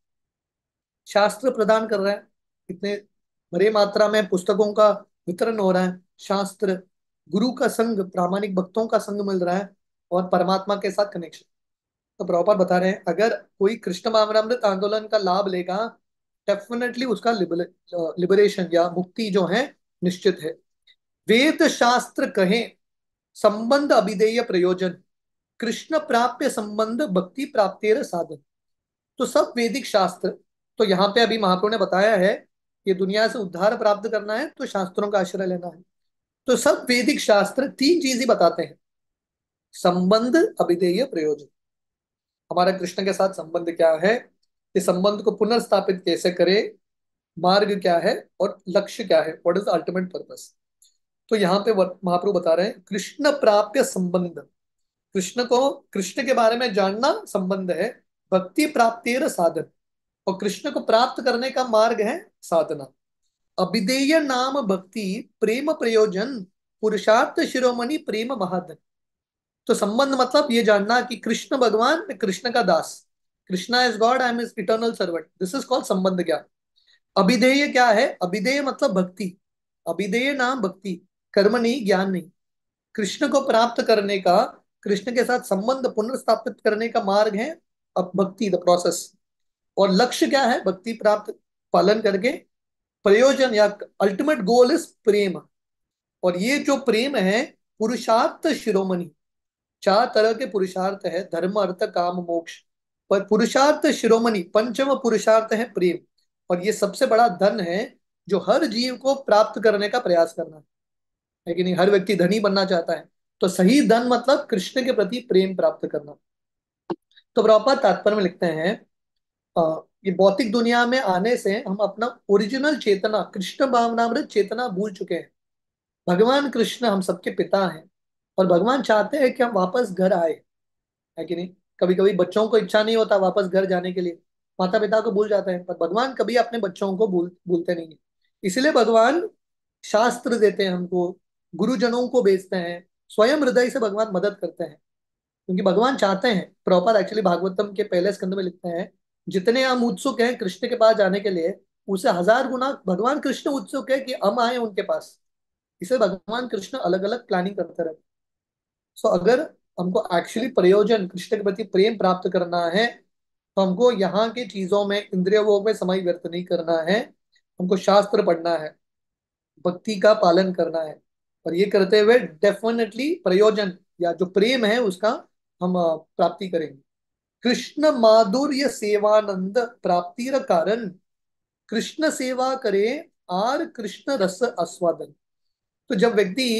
शास्त्र प्रदान कर रहा है, इतने बड़े मात्रा में पुस्तकों का वितरण हो रहा है, शास्त्र, गुरु का संग, प्रामाणिक भक्तों का संग मिल रहा है, और परमात्मा के साथ कनेक्शन। तो प्रभुपाद बता रहे हैं अगर कोई कृष्ण भावनामृत आंदोलन का लाभ लेगा, डेफिनेटली उसका लिबरेशन या मुक्ति जो है निश्चित है। वेद शास्त्र कहे संबंध अभिधेय प्रयोजन, कृष्ण प्राप्य संबंध भक्ति प्राप्तेर साधन। तो सब वैदिक शास्त्र, तो यहाँ पे अभी महाप्रभु ने बताया है कि दुनिया से उद्धार प्राप्त करना है तो शास्त्रों का आश्रय लेना है। तो सब वैदिक शास्त्र तीन चीज ही बताते हैं, संबंध अभिधेय प्रयोजन। हमारा कृष्ण के साथ संबंध क्या है, इस संबंध को पुनर्स्थापित कैसे करें, मार्ग क्या है और लक्ष्य क्या है, व्हाट इज अल्टीमेट पर्पस। तो यहाँ पे महाप्रभु बता रहे हैं कृष्ण प्राप्य संबंध, कृष्ण को, कृष्ण के बारे में जानना संबंध है, भक्ति प्राप्तिर साधन, और कृष्ण को प्राप्त करने का मार्ग है साधना। अभिधेय नाम भक्ति प्रेम प्रयोजन, पुरुषार्थ शिरोमणि प्रेम महाधन। तो संबंध मतलब ये जानना कि कृष्ण भगवान, मैं कृष्ण का दास, Krishna is God, I am his eternal servant, this is called sambandha jnana. अभिधेय क्या है, अभिधेय मतलब भक्ति, अभिधेय नाम भक्ति, कर्म नहीं, ज्ञान नहीं। कृष्ण को प्राप्त करने का, कृष्ण के साथ संबंध पुनर्स्थापित करने का मार्ग है अब भक्ति, द प्रोसेस। और लक्ष्य क्या है, भक्ति प्राप्त पालन करके, प्रयोजन या अल्टीमेट गोल इज प्रेम। और ये जो प्रेम है पुरुषार्थ शिरोमणि, चार तरह के पुरुषार्थ है, धर्म अर्थ काम मोक्ष, पर पुरुषार्थ शिरोमणि पंचम पुरुषार्थ है प्रेम। और ये सबसे बड़ा धन है जो हर जीव को प्राप्त करने का प्रयास करना है है कि नहीं। हर व्यक्ति धनी बनना चाहता है, तो सही धन मतलब कृष्ण के प्रति प्रेम प्राप्त करना। तो प्रभुपाद तात्पर्य में लिखते हैं अ, ये भौतिक दुनिया में आने से हम अपना ओरिजिनल चेतना, कृष्ण भावनामृत चेतना भूल चुके हैं। भगवान कृष्ण हम सबके पिता हैं, और भगवान चाहते हैं कि हम वापस घर आए, है कि नहीं। कभी कभी बच्चों को इच्छा नहीं होता वापस घर जाने के लिए, माता पिता को भूल जाते हैं, पर भगवान कभी अपने बच्चों को भूल भूलते नहीं है। इसलिए भगवान शास्त्र देते हैं हमको, गुरुजनों को भेजते हैं, स्वयं हृदय से भगवान मदद करते हैं, क्योंकि भगवान चाहते हैं। प्रॉपर एक्चुअली भागवतम के पहले स्कंद में लिखते हैं जितने हम उत्सुक हैं कृष्ण के पास जाने के लिए, उसे हजार गुना भगवान कृष्ण उत्सुक है कि हम आए उनके पास। इसे भगवान कृष्ण अलग अलग प्लानिंग करते रहते हैं। सो अगर हमको एक्चुअली प्रयोजन कृष्ण के प्रति प्रेम प्राप्त करना है, तो हमको यहाँ की चीजों में, इंद्रिय भोग में समय व्यर्थ नहीं करना है, हमको शास्त्र पढ़ना है, भक्ति का पालन करना है। और ये करते हुए डेफिनेटली प्रयोजन या जो प्रेम है उसका हम अ, प्राप्ति करेंगे। कृष्ण माधुर्य सेवानंद प्राप्तिर कारण, कृष्ण सेवा करे आर कृष्ण रस आस्वादन। तो जब व्यक्ति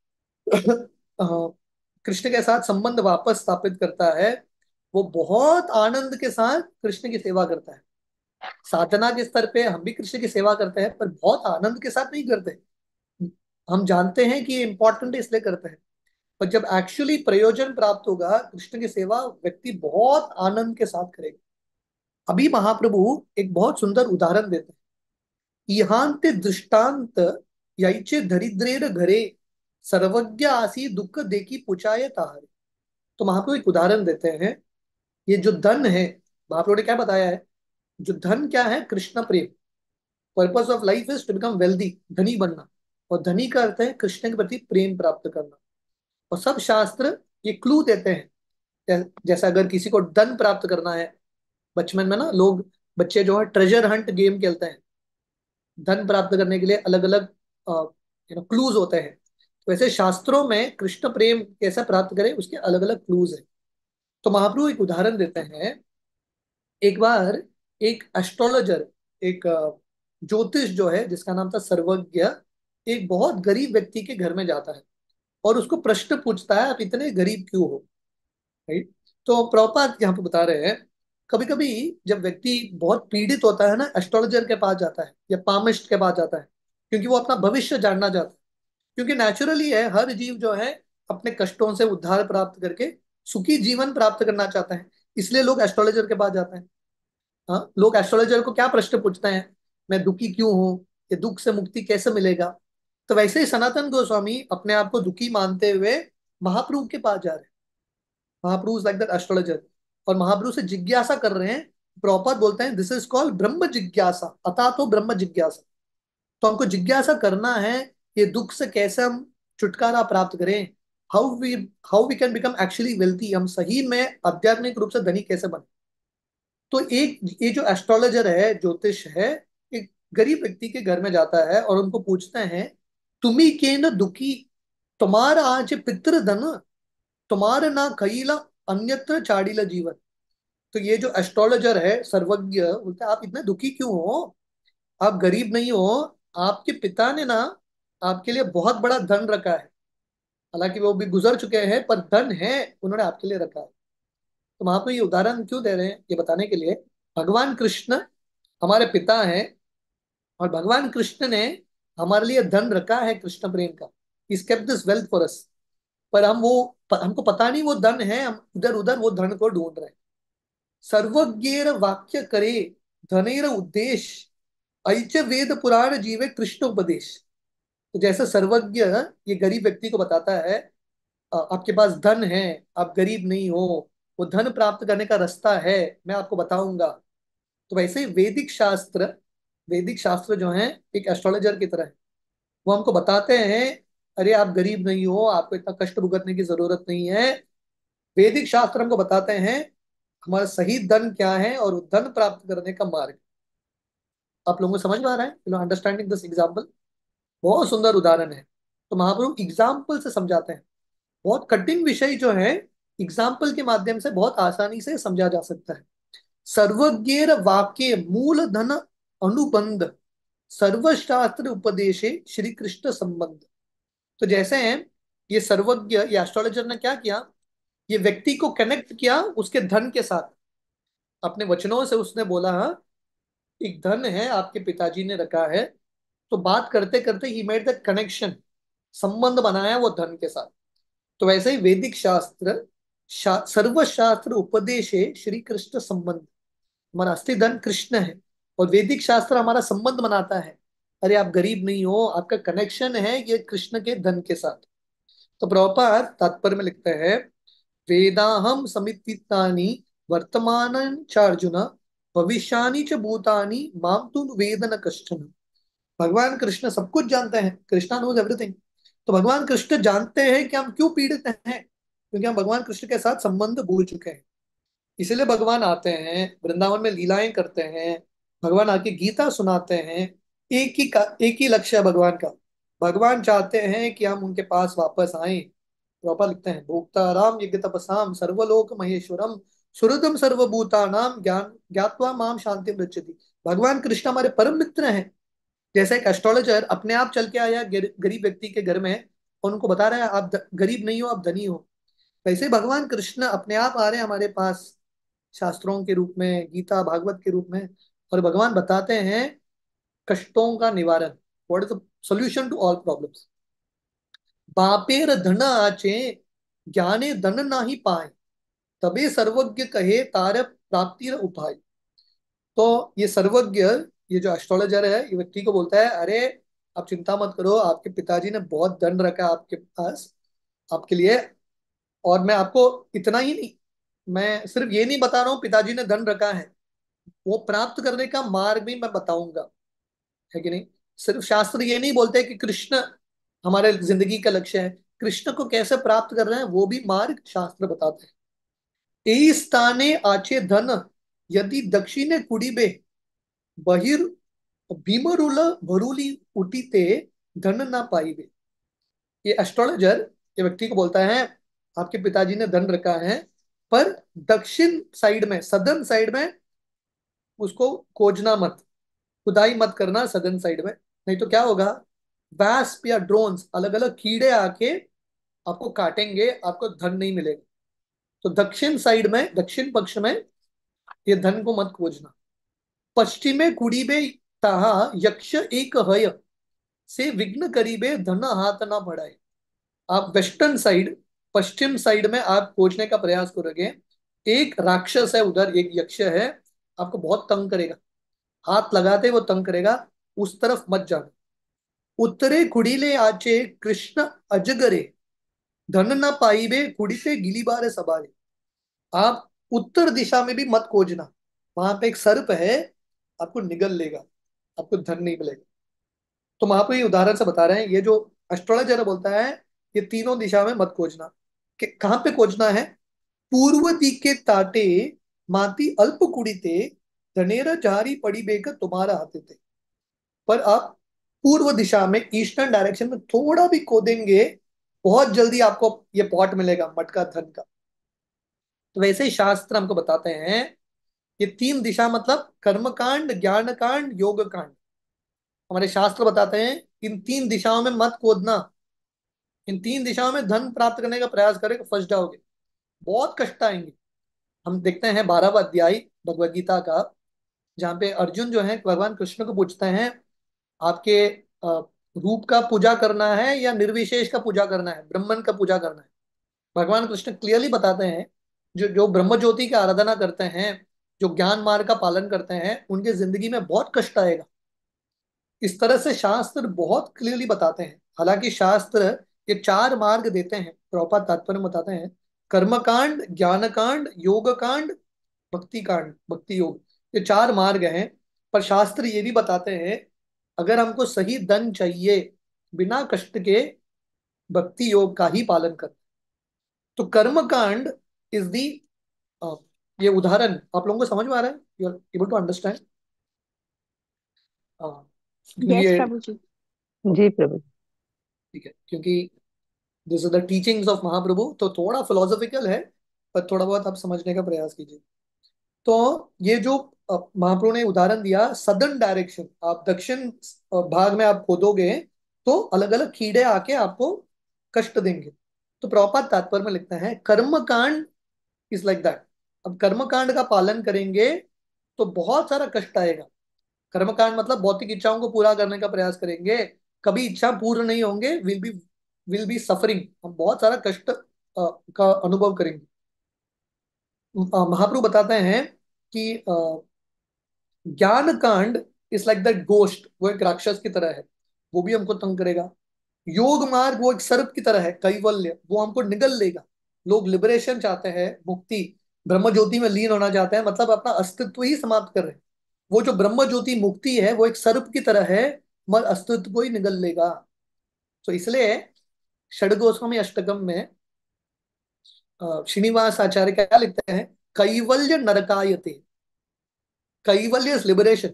अ, कृष्ण के साथ संबंध वापस स्थापित करता है, वो बहुत आनंद के साथ कृष्ण की सेवा करता है। साधना के स्तर पे हम भी कृष्ण की सेवा करते हैं, पर बहुत आनंद के साथ नहीं करते। हम जानते हैं कि ये इंपॉर्टेंट है इसलिए करते हैं, पर जब एक्चुअली प्रयोजन प्राप्त होगा कृष्ण की सेवा, व्यक्ति बहुत आनंद के साथ करेगा। अभी महाप्रभु एक बहुत सुंदर उदाहरण देते हैं, इहांते दृष्टांत याइचे दरिद्रेर घरे, सर्वज्ञ आसी दुख देखी पुचाए ताहरे। तो महाप्रभु एक उदाहरण देते हैं, ये जो धन है, महाप्रभु ने क्या बताया है, जो धन क्या है, कृष्ण प्रेम। Purpose of life is to become wealthy, धनी बनना। और धनी का अर्थ है कृष्ण के प्रति प्रेम प्राप्त करना। और सब शास्त्र ये क्लू देते हैं, जै- जैसा अगर किसी को धन प्राप्त करना है, बचपन में ना लोग, बच्चे जो है ट्रेजर हंट गेम खेलते हैं, धन प्राप्त करने के लिए अलग अलग यू नो क्लूज होते हैं। तो वैसे शास्त्रों में कृष्ण प्रेम कैसे प्राप्त करें उसके अलग अलग क्लूज हैं। तो महाप्रभु एक उदाहरण देते हैं। एक बार एक एस्ट्रोलॉजर, एक अ, ज्योतिष जो है जिसका नाम था सर्वज्ञ, एक बहुत गरीब व्यक्ति के घर में जाता है और उसको प्रश्न पूछता है, आप इतने गरीब क्यों हो। राइट। तो प्रभुपाद यहाँ पे बता रहे हैं, कभी कभी जब व्यक्ति बहुत पीड़ित होता है ना, एस्ट्रोलॉजर के पास जाता है या पामिस्ट के पास जाता है, क्योंकि वो अपना भविष्य जानना चाहता है। क्योंकि नेचुरली है, हर जीव जो है अपने कष्टों से उद्धार प्राप्त करके सुखी जीवन प्राप्त करना चाहता है। इसलिए लोग एस्ट्रोलॉजर के पास जाते हैं। हाँ, लोग एस्ट्रोलॉजर को क्या प्रश्न पूछते हैं, मैं दुखी क्यों हूँ, ये दुख से मुक्ति कैसे मिलेगा। तो वैसे ही सनातन गोस्वामी अपने आप को दुखी मानते हुए महाप्रभु के पास जा रहे हैं। महाप्रभु लाइक दैट एस्ट्रोलॉजर, और महाप्रभु से जिज्ञासा कर रहे हैं। प्रॉपर बोलते हैं दिस इज कॉल्ड ब्रह्म जिज्ञासा, अतः तो ब्रह्म जिज्ञासा। तो हमको जिज्ञासा करना है, ये दुख से कैसे हम छुटकारा प्राप्त करें, how we how we can become actually wealthy, हम सही में आध्यात्मिक रूप से धनी कैसे बने। तो एक ये जो एस्ट्रोलॉजर है, ज्योतिष है, एक गरीब व्यक्ति के घर में जाता है और उनको पूछते हैं, तुम्ही के न दुखी, तुम्हारा आज पितृधन, तुम्हारे ना खईला अन्यत्र चाड़ीला जीवन। तो ये जो एस्ट्रोलॉजर है सर्वज्ञ बोलते हैं, आप इतने दुखी क्यों हो, आप गरीब नहीं हो, आपके पिता ने ना आपके लिए बहुत बड़ा धन रखा है। हालांकि वो भी गुजर चुके हैं, पर धन है, उन्होंने आपके लिए रखा है। तो वहां पर ये उदाहरण क्यों दे रहे हैं, ये बताने के लिए, भगवान कृष्ण हमारे पिता हैं, और भगवान कृष्ण ने हमारे लिए धन रखा है कृष्ण प्रेम का। Is kept this wealth for us. पर हम वो प, हमको पता नहीं वो धन है, हम इधर उधर वो धन को ढूंढ रहे हैं। सर्वज्ञेर वाक्य करे धनेर उद्देश्य, ऐच वेद पुराण जीवे कृष्ण उपदेश। तो जैसे सर्वज्ञ ये गरीब व्यक्ति को बताता है, अ, आपके पास धन है, आप गरीब नहीं हो, वो धन प्राप्त करने का रास्ता है, मैं आपको बताऊंगा। तो वैसे ही वैदिक शास्त्र, वैदिक शास्त्र जो है एक एस्ट्रोलॉजर की तरह है। वो हमको बताते हैं, अरे आप गरीब नहीं हो, आपको इतना कष्ट भुगतने की जरूरत नहीं है। वैदिक शास्त्र हमको बताते हैं हमारा सही धन क्या है और धन प्राप्त करने का मार्ग। आप लोगों को समझ में आ रहा है, you know understanding this example. बहुत सुंदर उदाहरण है। तो महाप्रभु एग्जाम्पल से समझाते हैं। बहुत कठिन विषय जो है एग्जाम्पल के माध्यम से बहुत आसानी से समझा जा सकता है। सर्वज्ञेर वाक्य मूल धन अनुबंध, सर्वशास्त्र उपदेशे श्री कृष्ण संबंध। तो जैसे हैं ये सर्वज्ञ, ये एस्ट्रोलॉजर ने क्या किया, ये व्यक्ति को कनेक्ट किया उसके धन के साथ। अपने वचनों से उसने बोला, हाँ, एक धन है आपके पिताजी ने रखा है। तो बात करते करते ही मेड द कनेक्शन, संबंध बनाया वो धन के साथ। तो वैसे ही वैदिक शास्त्र शा, सर्वशास्त्र उपदेशे श्री कृष्ण संबंध, हमारा असली धन कृष्ण है, और वैदिक शास्त्र हमारा संबंध बनाता है। अरे आप गरीब नहीं हो, आपका कनेक्शन है ये कृष्ण के धन के साथ। तो प्रभुपाद तात्पर्य में लिखते हैं, वेदाहम समितितानि वर्तमान चार्जुन, भविष्यानि च भूतानि माम तु वेद न कश्चन। भगवान कृष्ण सब कुछ जानते हैं, कृष्णा नोज एवरीथिंग। तो भगवान कृष्ण जानते हैं कि हम क्यों पीड़ित हैं, क्योंकि हम भगवान कृष्ण के साथ संबंध भूल चुके हैं। इसीलिए भगवान आते हैं, वृंदावन में लीलाएं करते हैं, भगवान आके गीता सुनाते हैं। एक ही का एक ही लक्ष्य है भगवान का। भगवान चाहते हैं कि हम उनके पास वापस आए। प्रभुपाद लिखते हैं, भोक्ता राम यज्ञ तपसाम सर्वलोक महेश्वरम, सुहृदम सर्वभूतानाम ज्ञान ज्ञात्वा माम शांति मृच्छति। भगवान कृष्ण हमारे परम मित्र हैं। जैसे एक एस्ट्रोलॉजर अपने आप चल के आया गर- गरीब व्यक्ति के घर में, और उनको बता रहा है आप द- गरीब नहीं हो, आप धनी हो। वैसे ही भगवान कृष्ण अपने आप आ रहे हैं हमारे पास, शास्त्रों के रूप में, गीता भागवत के रूप में। और भगवान बताते हैं कष्टों का निवारण, what is the solution to all problems. बापेर धन आचे, ज्ञाने धन नाही पाए, तबे सर्वज्ञ कहे तार प्राप्ति उपाय। तो ये सर्वज्ञ, ये जो एस्ट्रोलॉजर है, ये व्यक्ति को बोलता है, अरे आप चिंता मत करो, आपके पिताजी ने बहुत धन रखा है आपके पास, आपके लिए। और मैं आपको इतना ही नहीं, मैं सिर्फ ये नहीं बता रहा हूँ पिताजी ने धन रखा है, वो प्राप्त करने का मार्ग भी मैं बताऊंगा, है कि नहीं। सिर्फ शास्त्र ये नहीं बोलते कि कृष्ण हमारे जिंदगी का लक्ष्य है, कृष्ण को कैसे प्राप्त कर रहे हैं वो भी मार्ग शास्त्र बताते हैं। ए स्थाने आचे धन, यदि दक्षिणे कुड़ीबे, बहिर भीमरुल भरूली उठीते, धन ना पाइबे। ये एस्ट्रोलॉजर ये व्यक्ति को बोलता है, आपके पिताजी ने धन रखा है, पर दक्षिण साइड में, सदर्न साइड में उसको खोजना मत, खुदाई मत करना सदर्न साइड में। नहीं तो क्या होगा, वैस्प या ड्रोन्स, अलग अलग कीड़े आके आपको काटेंगे, आपको धन नहीं मिलेगा। तो दक्षिण साइड में, दक्षिण पक्ष में ये धन को मत खोजना। पश्चिमे कुड़ीबे ताहा यक्ष एक हय, से विघ्न करीबे धन हाथ ना बढ़ाए। आप वेस्टर्न साइड, पश्चिम साइड में आप खोजने का प्रयास करोगे, एक राक्षस है उधर, एक यक्ष है, आपको बहुत तंग करेगा, हाथ लगाते वो तंग करेगा, उस तरफ मत जाना। उत्तरे कुड़ीले आचे कृष्ण अजगरे, धन न पाइबे कुड़ीते गिली बारे सबारे। आप उत्तर दिशा में भी मत खोजना, वहां पे एक सर्प है, आपको निगल लेगा, आपको धन नहीं मिलेगा। तो वहां पे ये उदाहरण से बता रहे हैं, ये जो एस्ट्रोलॉजर बोलता है, ये तीनों दिशा में मत खोजना। कि कहाँ पे खोजना है? पूर्व दिके ताटे माती अल्प कुड़ीते, धनेरा जारी पड़ी बेकर तुम्हारा हाथे थे। पर आप पूर्व दिशा में, ईस्टर्न डायरेक्शन में थोड़ा भी खोदेंगे, बहुत जल्दी आपको ये पॉट मिलेगा मटका धन का। तो वैसे ही शास्त्र हमको बताते हैं, ये तीन दिशा मतलब कर्मकांड, ज्ञान कांड, योग कांड। हमारे शास्त्र बताते हैं इन तीन दिशाओं में मत खोदना, इन तीन दिशाओं में धन प्राप्त करने का प्रयास करें, फंस जाओगे, बहुत कष्ट आएंगे। हम देखते हैं बारहवा अध्याय भगवद गीता का, जहाँ पे अर्जुन जो है भगवान कृष्ण को पूछते हैं, आपके अ, रूप का पूजा करना है या निर्विशेष का पूजा करना है, ब्रह्मन का पूजा करना है? भगवान कृष्ण क्लियरली बताते हैं, जो जो ब्रह्म ज्योति की आराधना करते हैं, जो ज्ञान मार्ग का पालन करते हैं, उनके जिंदगी में बहुत कष्ट आएगा। इस तरह से शास्त्र बहुत क्लियरली बताते हैं। हालांकि शास्त्र ये चार मार्ग देते हैं, प्रभुपाद तात्पर्य में बताते हैं, कर्म कांड, ज्ञान कांड, योग कांड, भक्ति कांड, भक्ति योग, ये चार मार्ग हैं। पर शास्त्र ये भी बताते हैं, अगर हमको सही धन चाहिए बिना कष्ट के, भक्ति योग का ही पालन कर। तो कर्म कांड इज दी, ये उदाहरण आप लोगों को समझ में आ रहा है? You are able to understand? Yes ये प्रभु जी। जी प्रभु। ठीक है, क्योंकि this is the teachings of Mahaprabhu, तो थोड़ा फिलोसॉफिकल है, पर थोड़ा बहुत आप समझने का प्रयास कीजिए। तो ये जो अ, महाप्रभु ने उदाहरण दिया, सदर्न डायरेक्शन, आप दक्षिण अ, भाग में आप खोदोगे तो अलग अलग कीड़े आके आपको कष्ट देंगे। तो प्रभुपाद तात्पर्य में लिखते हैं, कर्म कांड इज लाइक दैट। अब कर्म कांड का पालन करेंगे तो बहुत सारा कष्ट आएगा। कर्मकांड मतलब भौतिक इच्छाओं को पूरा करने का प्रयास करेंगे, कभी इच्छा पूर्ण नहीं होंगे, will be will be suffering, हम बहुत सारा कष्ट अ, का अनुभव करेंगे। अ, महाप्रभु बताते हैं कि अ, ज्ञान कांड इज लाइक दैट गोस्ट, वो एक राक्षस की तरह है, वो भी हमको तंग करेगा। योग मार्ग वो एक सर्प की तरह है, कैवल्य, वो हमको निगल लेगा। लोग लिबरेशन चाहते हैं, मुक्ति, ब्रह्म ज्योति में लीन होना चाहते हैं, मतलब अपना अस्तित्व ही समाप्त कर रहे हैं। वो जो ब्रह्म ज्योति मुक्ति है, वो एक सर्प की तरह है, मगर अस्तित्व को ही निगल लेगा। तो इसलिए षडगोस्वामी अष्टकम में अ, श्रीनिवास आचार्य क्या लिखते हैं? कैवल्य नरकायते, kaivalya is liberation,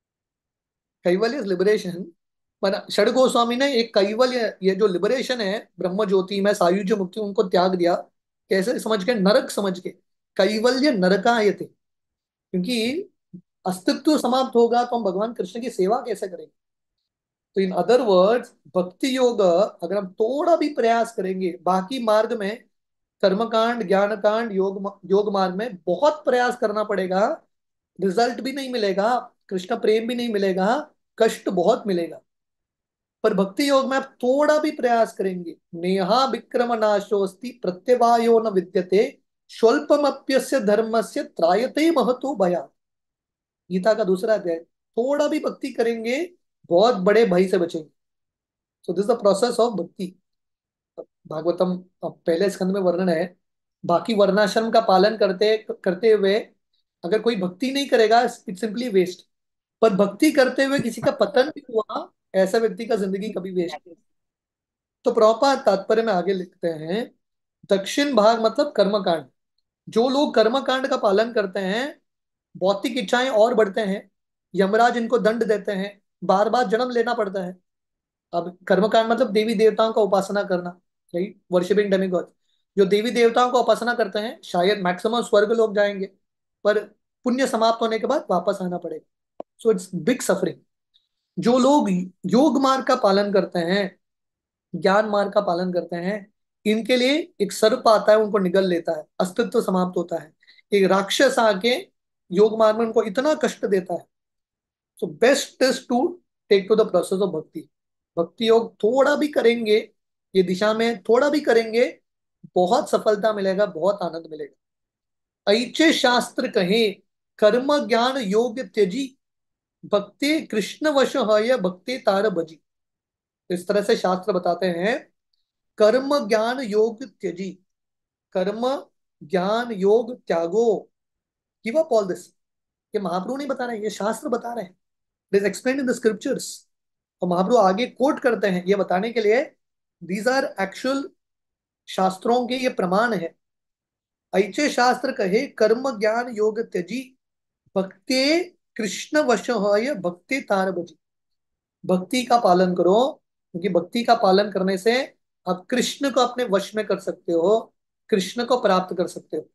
kaivalya is liberation. पर षड गोस्वामी ने एक कैवल्य, ये जो लिबरेशन है ब्रह्म ज्योति में सायुज्य मुक्ति, उनको त्याग दिया। कैसे समझ के? नरक समझ के, कैवल्य नरकायते। क्योंकि अस्तित्व समाप्त होगा तो हम भगवान कृष्ण की सेवा कैसे करेंगे? तो इन अदर वर्ड्स, भक्ति योग अगर हम थोड़ा भी प्रयास करेंगे, बाकी मार्ग में, कर्मकांड, ज्ञान कांड, योग योग मार्ग में बहुत प्रयास करना पड़ेगा, रिजल्ट भी नहीं मिलेगा, कृष्ण प्रेम भी नहीं मिलेगा, कष्ट बहुत मिलेगा। पर भक्ति योग में आप थोड़ा भी प्रयास करेंगे, नेहा विक्रम नाशोस्ति प्रत्यवायो न विद्यते, स्वल्पमप्यस्य धर्मस्य त्रायते महतो भया। गीता का दूसरा अध्याय। थोड़ा भी भक्ति करेंगे, बहुत बड़े भय से बचेंगे। So this the process of bhakti. Bhagavatam अ, पहले स्कंद में वर्णन है, बाकी वर्णाश्रम का पालन करते करते हुए अगर कोई भक्ति नहीं करेगा, इट्स सिंपली वेस्ट। पर भक्ति करते हुए किसी का पतन भी हुआ, ऐसा व्यक्ति का जिंदगी कभी वेस्ट। तो प्रभुपाद तात्पर्य में आगे लिखते हैं, दक्षिण भाग मतलब कर्मकांड। जो लोग कर्मकांड का पालन करते हैं, भौतिक इच्छाएं और बढ़ते हैं, यमराज इनको दंड देते हैं, बार बार जन्म लेना पड़ता है। अब कर्मकांड मतलब देवी देवताओं का उपासना करना, राइट, वर्शिपिंग डेमिगॉड। जो देवी देवताओं का उपासना करते हैं, शायद मैक्सिमम स्वर्ग लोग जाएंगे, पर पुण्य समाप्त होने के बाद वापस आना पड़ेगा। So it's big suffering. जो लोग योग मार्ग का पालन करते हैं, ज्ञान मार्ग का पालन करते हैं, इनके लिए एक सर्प आता है, उनको निगल लेता है, अस्तित्व समाप्त होता है। एक राक्षस आके योग मार्ग में उनको इतना कष्ट देता है। So best is to take to the process of bhakti. भक्ति योग थोड़ा भी करेंगे, ये दिशा में थोड़ा भी करेंगे, बहुत सफलता मिलेगा, बहुत आनंद मिलेगा। ऐचे शास्त्र कहे कर्म ज्ञान योग त्यजी, भक्ति कृष्ण वश है भक्ति तार भजी। इस तरह से शास्त्र बताते हैं, कर्म ज्ञान योग त्यजी, कर्म ज्ञान योग त्यागो, गिव अप ऑल दिस। ये महाप्रभु नहीं बता रहे, ये शास्त्र बता रहे हैं, it is explained in the scriptures. और महाप्रभु आगे कोट करते हैं ये बताने के लिए, दीज आर एक्चुअल शास्त्रों के ये प्रमाण है। ऐचे शास्त्र कहे कर्म ज्ञान योग त्यजी, भक्ति कृष्ण वश है भक्ति तार भजी। भक्ति का पालन करो, क्योंकि भक्ति का पालन करने से आप कृष्ण को अपने वश में कर सकते हो, कृष्ण को प्राप्त कर सकते हो।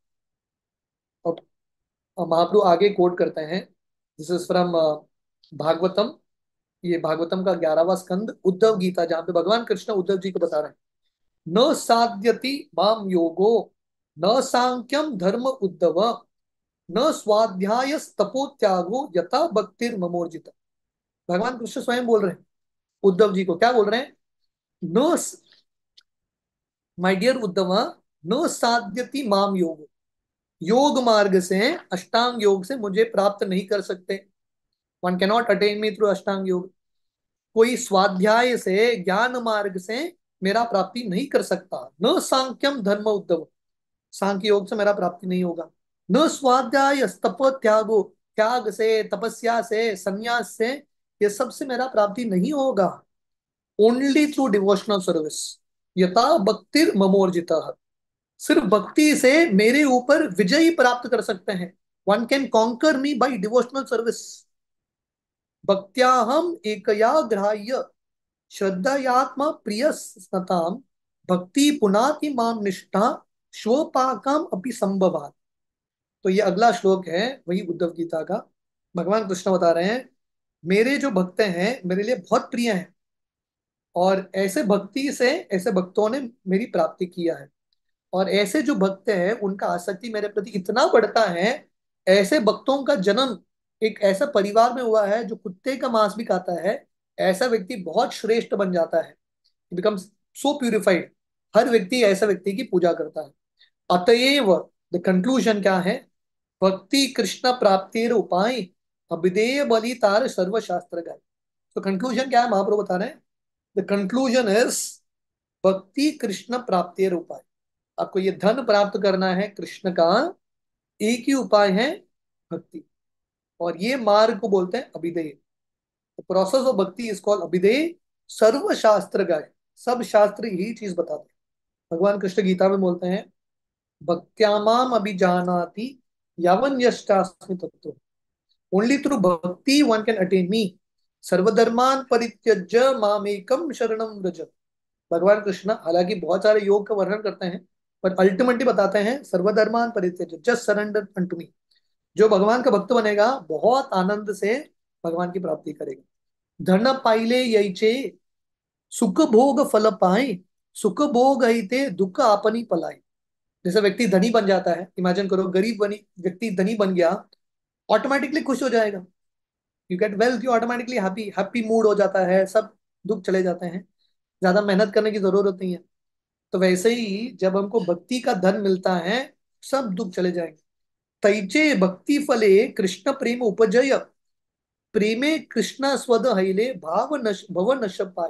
और महाप्रभु आगे कोट करते हैं, दिस इज फ्रॉम भागवतम। ये भागवतम का ग्यारहवां स्कंद उद्धव गीता, जहां पे भगवान कृष्ण उद्धव जी को बता रहे हैं, न साध्यति माम योगो न सांख्यम धर्म उद्धव, न स्वाध्याय तपो त्यागो यथा भक्तिर ममोर्जित। भगवान कृष्ण स्वयं बोल रहे हैं उद्धव जी को, क्या बोल रहे हैं? न, माय डियर उद्धव, न साध्यति माम योग, योग मार्ग से, अष्टांग योग से मुझे प्राप्त नहीं कर सकते। One can not attain me through ashtanga yoga. कोई स्वाध्याय से, ज्ञान मार्ग से मेरा प्राप्ति नहीं कर सकता। न सांख्यम धर्म उद्धव, सांख्य योग से मेरा प्राप्ति नहीं होगा। न स्वाध्याय तप त्यागो, त्याग से, तपस्या से, संन्यास से, ये सब से मेरा प्राप्ति नहीं होगा। ओनली थ्रू डिवोशनल सर्विस, यथा भक्तिर ममोर्जिता, सिर्फ भक्ति से मेरे ऊपर विजय प्राप्त कर सकते हैं। One can conquer me by devotional service. भक्त्या हम एकया ग्राह्य श्रद्धयात्मा प्रिय स्नताम, भक्ति पुनाति माम निष्ठा स्वपाकम अपि संभवात। तो ये अगला श्लोक है वही उद्धव गीता का। भगवान कृष्ण बता रहे हैं, मेरे जो भक्त हैं मेरे लिए बहुत प्रिय हैं, और ऐसे भक्ति से, ऐसे भक्तों ने मेरी प्राप्ति किया है। और ऐसे जो भक्त हैं उनका आसक्ति मेरे प्रति इतना बढ़ता है, ऐसे भक्तों का जन्म एक ऐसा परिवार में हुआ है जो कुत्ते का मांस भी खाता है। ऐसा व्यक्ति बहुत श्रेष्ठ बन जाता है, बिकम्स सो प्यूरिफाइड। हर व्यक्ति ऐसा व्यक्ति की पूजा करता है। अतएव द कंक्लूजन क्या है? भक्ति कृष्ण प्राप्तिर उपाय अभिधेय बलि तार सर्वशास्त्र गाय। तो कंक्लूजन क्या है महाप्रभु बता रहे हैं? द कंक्लूजन इज भक्ति कृष्ण प्राप्तिर उपाय। आपको ये धन प्राप्त करना है कृष्ण का, एक ही उपाय है भक्ति, और ये मार्ग को बोलते हैं अभिधेय। Process of bhakti is called abhidheya. सर्व शास्त्र गाय, सब शास्त्र यही चीज बताते हैं। भगवान कृष्ण गीता में बोलते हैं, भक्त्यामाम अभिजानाति यावन यश्चास्मि तत्व, only through bhakti one can attain me, सर्वधर्मान परित्यज्य मामेकम शरणम व्रज। भगवान कृष्ण हालांकि बहुत सारे योग का वर्णन करते हैं, पर अल्टीमेटली बताते हैं सर्वधर्मान परित्यज्य, जस्ट सरेंडर अनटू मी। जो भगवान का भक्त बनेगा बहुत आनंद से भगवान की प्राप्ति करेगा। धन पाइले यैचे सुख भोग फल पाए, सुख भोग हिते दुख आपनी पलाए। जैसे व्यक्ति धनी बन जाता है, इमेजिन करो गरीब बनी व्यक्ति धनी बन गया, ऑटोमेटिकली खुश हो जाएगा। You get wealth, you automatically happy, happy mood हो जाता है, सब दुख चले जाते हैं, ज्यादा मेहनत करने की जरूरत नहीं है। तो वैसे ही जब हमको भक्ति का धन मिलता है, सब दुख चले जाएंगे। तैचे भक्ति फले कृष्ण प्रेम उपजय, प्रेमे कृष्ण स्वद हईले भाव नश भव नश पाए।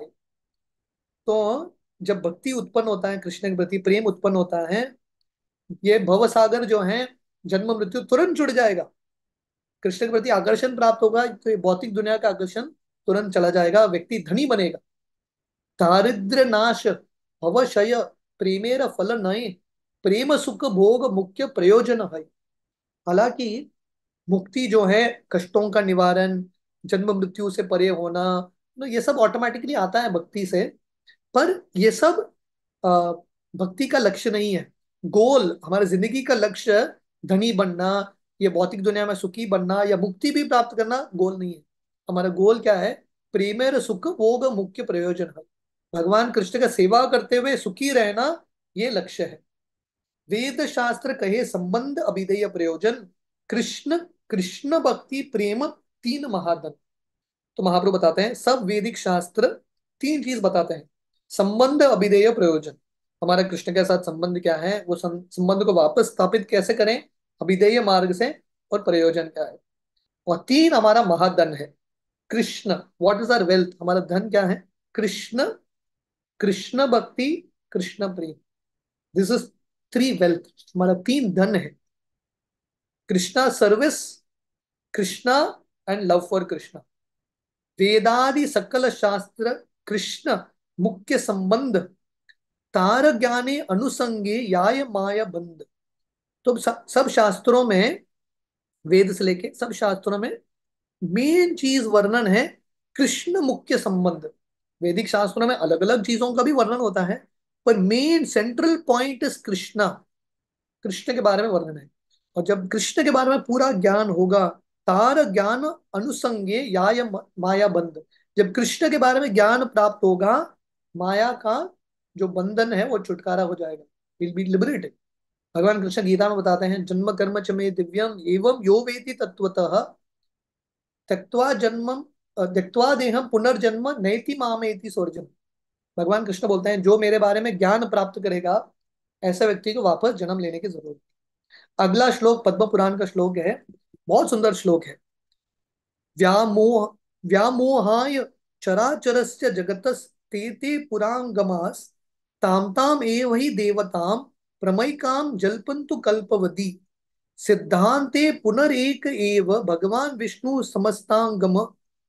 तो जब भक्ति उत्पन्न होता है, कृष्ण के प्रति प्रेम उत्पन्न होता है, ये भव सागर जो है, जन्म मृत्यु तुरंत छुट जाएगा। कृष्ण के प्रति आकर्षण प्राप्त होगा तो ये भौतिक दुनिया का आकर्षण तुरंत चला जाएगा, व्यक्ति धनी बनेगा। दारिद्र नाश भवशय प्रेमेर फल नये, प्रेम सुख भोग मुख्य प्रयोजन है। हालांकि मुक्ति जो है, कष्टों का निवारण, जन्म मृत्यु से परे होना, तो ये सब ऑटोमेटिकली आता है भक्ति से। पर ये सब अ, भक्ति का लक्ष्य नहीं है। गोल, हमारे जिंदगी का लक्ष्य धनी बनना, ये भौतिक दुनिया में सुखी बनना या मुक्ति भी प्राप्त करना गोल नहीं है। हमारा गोल क्या है? प्रेमेर सुख भोग मुख्य प्रयोजन है। भगवान कृष्ण का सेवा करते हुए सुखी रहना, ये लक्ष्य है। वेद शास्त्र कहे संबंध अभिधेय प्रयोजन, कृष्ण कृष्ण भक्ति प्रेम तीन महाधन। तो महाप्रभु बताते हैं सब वैदिक शास्त्र तीन चीज बताते हैं, संबंध अभिधेय प्रयोजन। हमारा कृष्ण के साथ संबंध क्या है, वो सं- संबंध को वापस स्थापित कैसे करें, अभिधेय मार्ग से, और प्रयोजन क्या है। और तीन हमारा महाधन है, Krishna. What is our wealth, हमारा धन क्या है, कृष्ण, कृष्ण भक्ति, कृष्ण प्रेम। दिस इज थ्री वेल्थ, हमारा तीन धन है, Krishna service, Krishna and love for Krishna. वेदादि सकल शास्त्र कृष्ण मुख्य संबंध, तार ज्ञाने अनुसंगे याय माया बंध। तो सब सब शास्त्रों में, वेद से लेके सब शास्त्रों में मेन चीज वर्णन है कृष्ण मुख्य संबंध। वैदिक शास्त्रों में अलग अलग चीजों का भी वर्णन होता है, पर main central point is Krishna, Krishna के बारे में वर्णन है। और जब कृष्ण के बारे में पूरा ज्ञान होगा, तार ज्ञान अनुसंगे याय माया बंध, जब कृष्ण के बारे में ज्ञान प्राप्त होगा, माया का जो बंधन है वो छुटकारा हो जाएगा, विल बी लिबरेटेड। भगवान कृष्ण गीता में बताते हैं, जन्म कर्म च मे दिव्यम एवं यो वेति तत्वतः त्यक्त्वा जन्मम अ, त्यक्त्वा देहम पुनर्जन्म नैति मामेति सोर्जम। भगवान कृष्ण बोलते हैं, जो मेरे बारे में ज्ञान प्राप्त करेगा, ऐसे व्यक्ति को वापस जन्म लेने की जरूरत। अगला श्लोक पद्म पुराण का श्लोक है, बहुत सुंदर श्लोक है। व्यामोह व्यामोहाय चराचरस्य जगतस्तेते पुरांगमास, ताम ताम एव हि देवताम प्रमैकाम जल्पन्तु कल्पवती, सिद्धांते पुनरेक एव भगवान विष्णु समस्तांगम,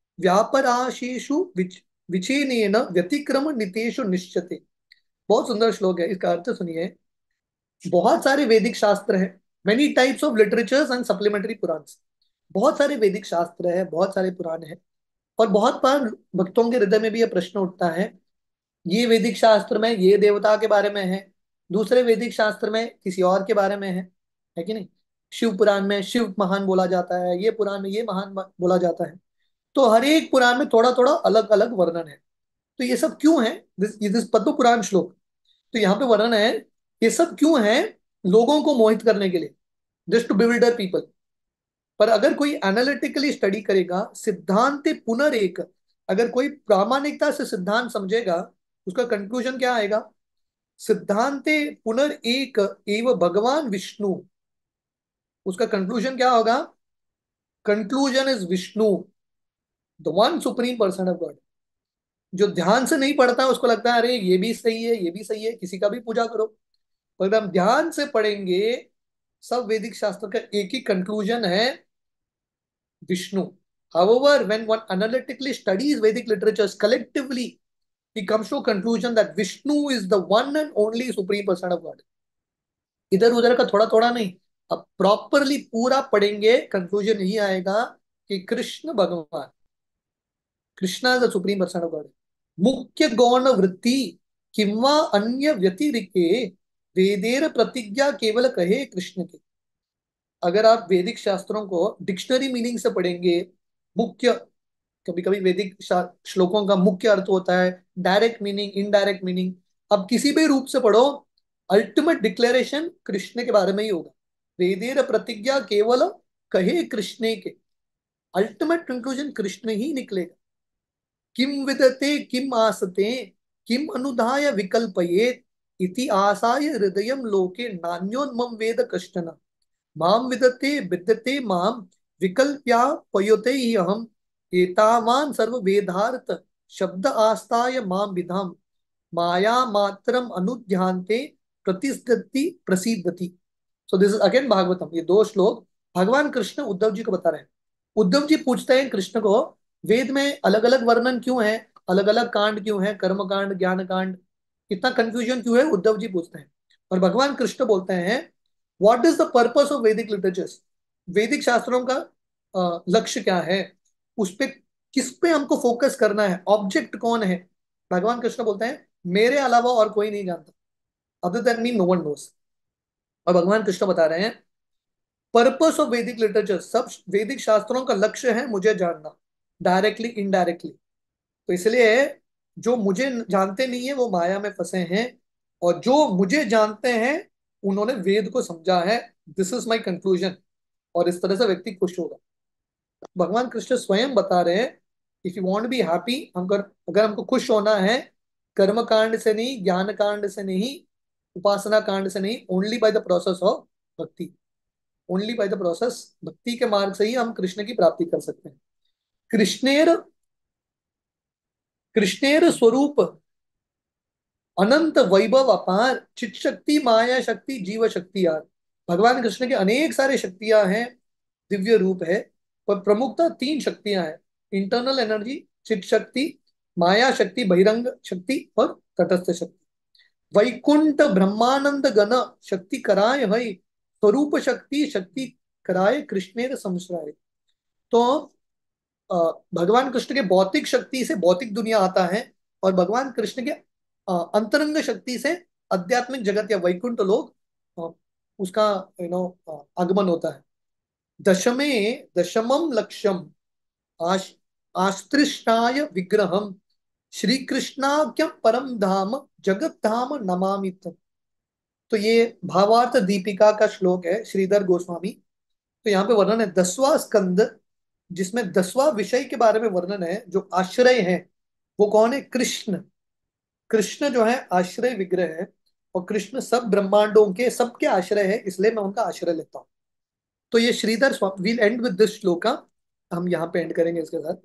व्यापराशेषु विच, विचेनेन व्यतिक्रम नितेषु निश्चते। बहुत सुंदर श्लोक है, इसका अर्थ सुनिए। बहुत सारे वैदिक शास्त्र हैं, many types of literatures and supplementary Puranas. बहुत सारे वैदिक शास्त्र है, बहुत सारे पुराण है। और बहुत बार भक्तों के हृदय में भी यह प्रश्न उठता है, ये वैदिक शास्त्र में ये देवता के बारे में है, दूसरे वैदिक शास्त्र में किसी और के बारे में है है कि नहीं। शिव पुराण में शिव महान बोला जाता है, ये पुराण में ये महान बोला जाता है। तो हर एक पुराण में थोड़ा थोड़ा अलग अलग वर्णन है। तो ये सब क्यों है, दिस दिस पद्म पुराण श्लोक, तो यहाँ पे वर्णन है, ये सब क्यों है, लोगों को मोहित करने के लिए, जस्ट टू बिविल्डर पीपल। पर अगर कोई एनालिटिकली स्टडी करेगा, सिद्धांत पुनरेक, अगर कोई प्रामाणिकता से सिद्धांत समझेगा, उसका कंक्लूजन क्या आएगा, सिद्धांते पुनरेक एव भगवान विष्णु। उसका कंक्लूजन क्या होगा, conclusion is Vishnu, the one supreme person of God. जो ध्यान से नहीं पढ़ता उसको लगता है अरे ये भी सही है, ये भी सही है, किसी का भी पूजा करो। पर अगर हम ध्यान से पढ़ेंगे, सब वैदिक शास्त्र का एक ही कंक्लूजन है, Vishnu. However, when one analytically studies Vedic literatures collectively, he comes to a conclusion that Vishnu is the one and only supreme person of God. इधर उधर का थोड़ा थोड़ा नहीं, अब प्रॉपरली पूरा पढ़ेंगे, कंक्लूजन यही आएगा कि कृष्ण भगवान, Krishna is the supreme person of God. मुख्य गौण वृत्ति किंवा अन्य व्यतिरिके वेदेर प्रतिज्ञा केवल कहे कृष्ण के। अगर आप वैदिक शास्त्रों को डिक्शनरी मीनिंग से पढ़ेंगे, मुख्य, कभी कभी वैदिक श्लोकों का मुख्य अर्थ होता है डायरेक्ट मीनिंग, इनडायरेक्ट मीनिंग, अब किसी भी रूप से पढ़ो, अल्टीमेट डिक्लेरेशन कृष्ण के बारे में ही होगा। वेदेर प्रतिज्ञा केवल कहे कृष्ण के, अल्टीमेट कंक्लूजन कृष्ण ही निकलेगा। किम विदते किम आसते किम अनुधाय विकल्पयेत इति आसाय हृदयम लोके नान्योन्मम वेद कश्चन, माम विदते विद्यते माम विकल्प्या पयोते ही अहम, एतावान सर्व वेदार्थ शब्द आस्ताय माम विधाम, माया मात्रम अनुध्यांते प्रतिष्ठति प्रसिद्धति। So this is again Bhagavatam. ये दो श्लोक भगवान कृष्ण उद्धव जी को बता रहे हैं। उद्धव जी पूछते हैं कृष्ण को, वेद में अलग अलग वर्णन क्यों है, अलग अलग कांड क्यों है, कर्म कांड, ज्ञान कांड, इतना कंफ्यूजन क्यों है, उद्धव जी पूछते हैं। और भगवान कृष्ण बोलते हैं, what is the purpose of Vedic literatures, वैदिक शास्त्रों का अ, लक्ष्य क्या है, उस पे, किस पे हमको फोकस करना है, ऑब्जेक्ट कौन है। भगवान कृष्ण बोलते हैं, मेरे अलावा और कोई नहीं जानता, other than me no one knows. और भगवान कृष्ण बता रहे हैं, पर्पस ऑफ वैदिक लिटरेचर, सब वैदिक शास्त्रों का लक्ष्य है मुझे जानना, डायरेक्टली इनडायरेक्टली। तो इसलिए जो मुझे जानते नहीं है वो माया में फंसे हैं, और जो मुझे जानते हैं उन्होंने वेद को समझा है। This is my conclusion. और इस तरह से व्यक्ति खुश होगा। भगवान कृष्ण स्वयं बता रहे हैं, if you want be happy, अगर अगर हमको खुश होना है, कर्म कांड से नहीं, ज्ञान कांड से नहीं, उपासना कांड से नहीं, only by the process of bhakti. Only by the process, भक्ति के मार्ग से ही हम कृष्ण की प्राप्ति कर सकते हैं। कृष्णेर कृष्णेर स्वरूप अनंत वैभव अपार, चित शक्ति माया शक्ति जीव शक्ति यार। भगवान कृष्ण के अनेक सारे शक्तियां हैं, दिव्य रूप है, पर प्रमुखतः तीन शक्तियां हैं: इंटरनल एनर्जी, चित शक्ति, माया शक्ति बहिरंग शक्ति, और तटस्थ शक्ति। वैकुंठ ब्रह्मानंद गण शक्ति कराय है, स्वरूप शक्ति शक्ति कराय कृष्णेर संश्रय। तो अ, भगवान कृष्ण के भौतिक शक्ति से भौतिक दुनिया आता है, और भगवान कृष्ण के अ, अंतरंग शक्ति से आध्यात्मिक जगत या वैकुंठ लोक अ, उसका यू नो आगमन होता है। दशमे दशमम लक्ष्यम आश आश्रिष्टाय विग्रहम श्री कृष्णाख्यम परम धाम जगत धाम नमामि तम्। तो ये भावार्थ दीपिका का श्लोक है, श्रीधर गोस्वामी। तो यहाँ पे वर्णन है दसवां स्कंद, जिसमें दसवां विषय के बारे में वर्णन है। जो आश्रय है वो कौन है? कृष्ण। कृष्ण जो है आश्रय विग्रह है, और कृष्ण सब ब्रह्मांडों के सबके आश्रय है, इसलिए मैं उनका आश्रय लेता हूँ। तो ये Shridhar Swami, we'll end with this shloka, हम यहाँ पे एंड करेंगे इसके साथ।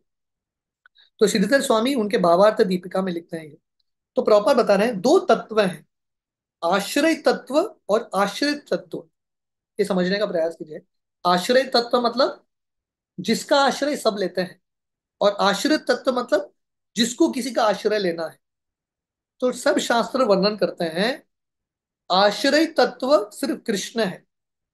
तो श्रीधर स्वामी उनके भावार्थ दीपिका में लिखते हैं ये। तो प्रॉपर बता रहे हैं दो तत्व हैं, आश्रय तत्व और आश्रित तत्व। ये समझने का प्रयास कीजिए। आश्रय तत्व मतलब जिसका आश्रय सब लेते हैं, और आश्रित तत्व मतलब जिसको किसी का आश्रय लेना है। तो सब शास्त्र वर्णन करते हैं आश्रय तत्व सिर्फ कृष्ण है,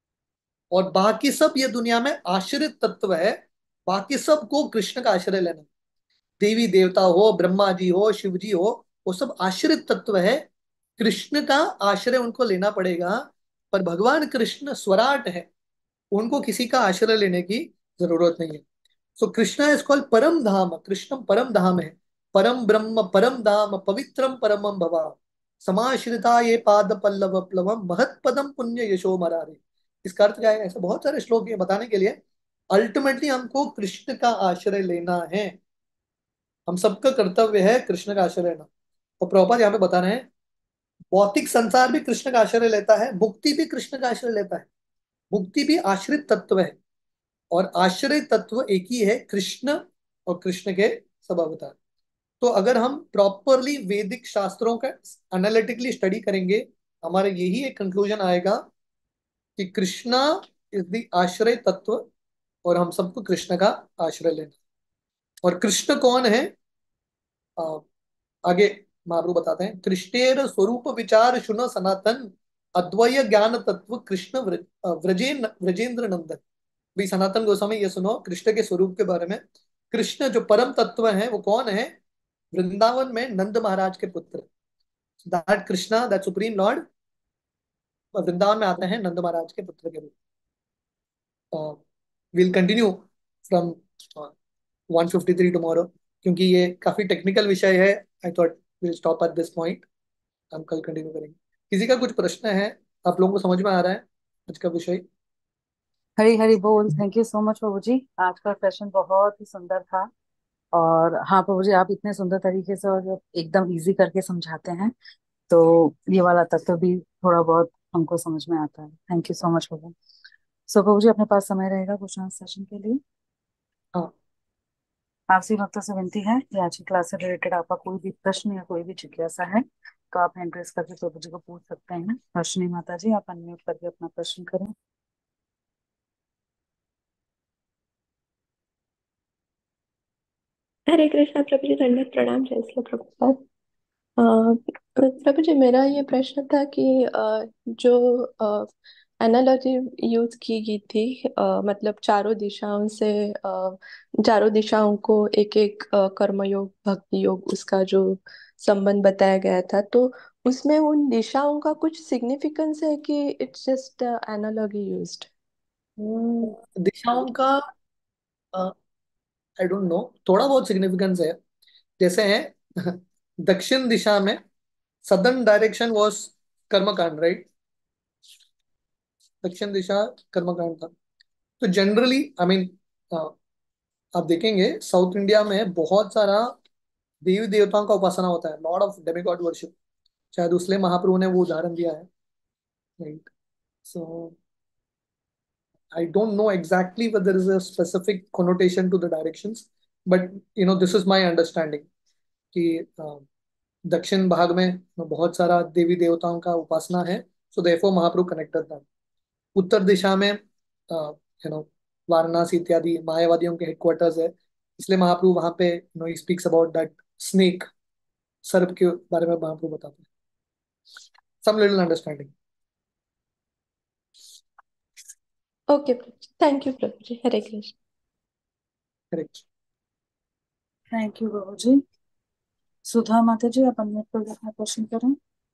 और बाकी सब ये दुनिया में आश्रित तत्व है। बाकी सबको कृष्ण का आश्रय लेना है। देवी देवता हो, ब्रह्मा जी हो, शिव जी हो, वो सब आश्रित तत्व है। कृष्ण का आश्रय उनको लेना पड़ेगा। पर भगवान कृष्ण स्वराट है, उनको किसी का आश्रय लेने की जरूरत नहीं है। सो कृष्णा इज कॉल्ड परम धाम, कृष्णम परम धाम है। परम ब्रह्म परम धाम पवित्रम परमम भवा, समाश्रिता ये पाद पल्लव प्लवम महत पदम पुण्य यशो मरारे। इसका अर्थ क्या है? ऐसे बहुत सारे श्लोक ये बताने के लिए अल्टीमेटली हमको कृष्ण का आश्रय लेना है। हम सबका कर्तव्य है कृष्ण का आश्रय लेना। और प्रभुपाद यहाँ पे बता रहे हैं भौतिक संसार भी कृष्ण का आश्रय लेता है, मुक्ति भी कृष्ण का आश्रय लेता है। मुक्ति भी आश्रित तत्व है, और आश्रय तत्व एक ही है, कृष्ण और कृष्ण के सब अवतार। तो अगर हम प्रॉपरली वैदिक शास्त्रों का एनालिटिकली स्टडी करेंगे, हमारा यही एक कंक्लूजन आएगा कि कृष्णा इज द आश्रय तत्व, और हम सबको कृष्ण का आश्रय लेना। और कृष्ण कौन है? आ, आगे महाप्रभु बताते हैं कृष्णेर स्वरूप विचार शुन सनातन अद्वय ज्ञान तत्व कृष्ण व्रज व्रजेन व्रजेंद्र नंदन। भी सनातन गोस्वामी ये सुनो कृष्ण के स्वरूप के बारे में। कृष्ण जो परम तत्व है वो कौन है? वृंदावन में नंद महाराज के पुत्र, that Krishna, that supreme lord, Vrindavan में आते हैं नंद महाराज के पुत्र के रूप। Will continue from one fifty three tomorrow, क्योंकि ये काफी टेक्निकल विषय है। I thought will stop at this point. हम कल कंटिन्यू करेंगे। किसी का कुछ प्रश्न है? आप लोगों को समझ में आ रहा है आज का विषय? हरी हरी बोल। थैंक यू सो मच प्रभु जी। आज का सेशन बहुत ही सुंदर था। और हाँ प्रभु जी, आप इतने सुंदर तरीके से और एकदम इजी करके समझाते हैं, तो ये वाला तत्व भी थोड़ा बहुत हमको समझ में आता है। Thank you so much prabhu. So prabhu ji, अपने पास समय रहेगा क्वेश्चन सेशन के लिए? हाँ। आपसे भक्तों से विनती है कि आज की क्लास से रिलेटेड आपका कोई भी प्रश्न या कोई भी जिज्ञासा है तो आप हैंड रेस करके प्रभु जी को पूछ सकते हैं। रोशनी माता जी, आप अनम्यूट करके अपना प्रश्न करें। हरे कृष्णा प्रभु जी, दंडवत प्रणाम। जय श्री प्रभुपाद। अ, प्रभु जी, मेरा ये प्रश्न था कि अ, जो एनालॉजी यूज की गई थी, अ, मतलब चारों दिशाओं से, अ, चारों दिशाओं को एक एक कर्मयोग भक्ति योग उसका जो संबंध बताया गया था, तो उसमें उन दिशाओं का कुछ सिग्निफिकेंस है कि it's just analogy used? Hmm, दिशाओं का आई डोंट नो, थोड़ा बहुत सिग्निफिकेंस है। जैसे है दक्षिण दिशा में, southern direction was karmakanda, right? दक्षिण दिशा कर्मकांड था। तो जनरली आई मीन आप देखेंगे साउथ इंडिया में बहुत सारा देवी देवताओं का उपासना होता है, लॉर्ड ऑफ डेमिगॉड वर्शिप। शायद उसलिए महाप्रभु ने वो उदाहरण दिया है, right? So I don't know exactly whether there is a specific connotation to the directions, but you know this is my understanding कि uh, दक्षिण भाग में बहुत सारा देवी देवताओं का उपासना है, सो देयरफॉर महाप्रभु कनेक्टेड था। उत्तर दिशा में यू नो वाराणसी इत्यादि मायावादियों के हेडक्वार्टर्स है, इसलिए महाप्रभु वहां पे you know speaks about that snake, सर्प के बारे में महाप्रभु बताते हैं। Some little understanding. Okay prabhu, thank you prabhu ji, Hare Krishna. Correct. Thank you prabhu ji. Sudha Mata जी, आप अनम्यूट कर अपना क्वेश्चन करें।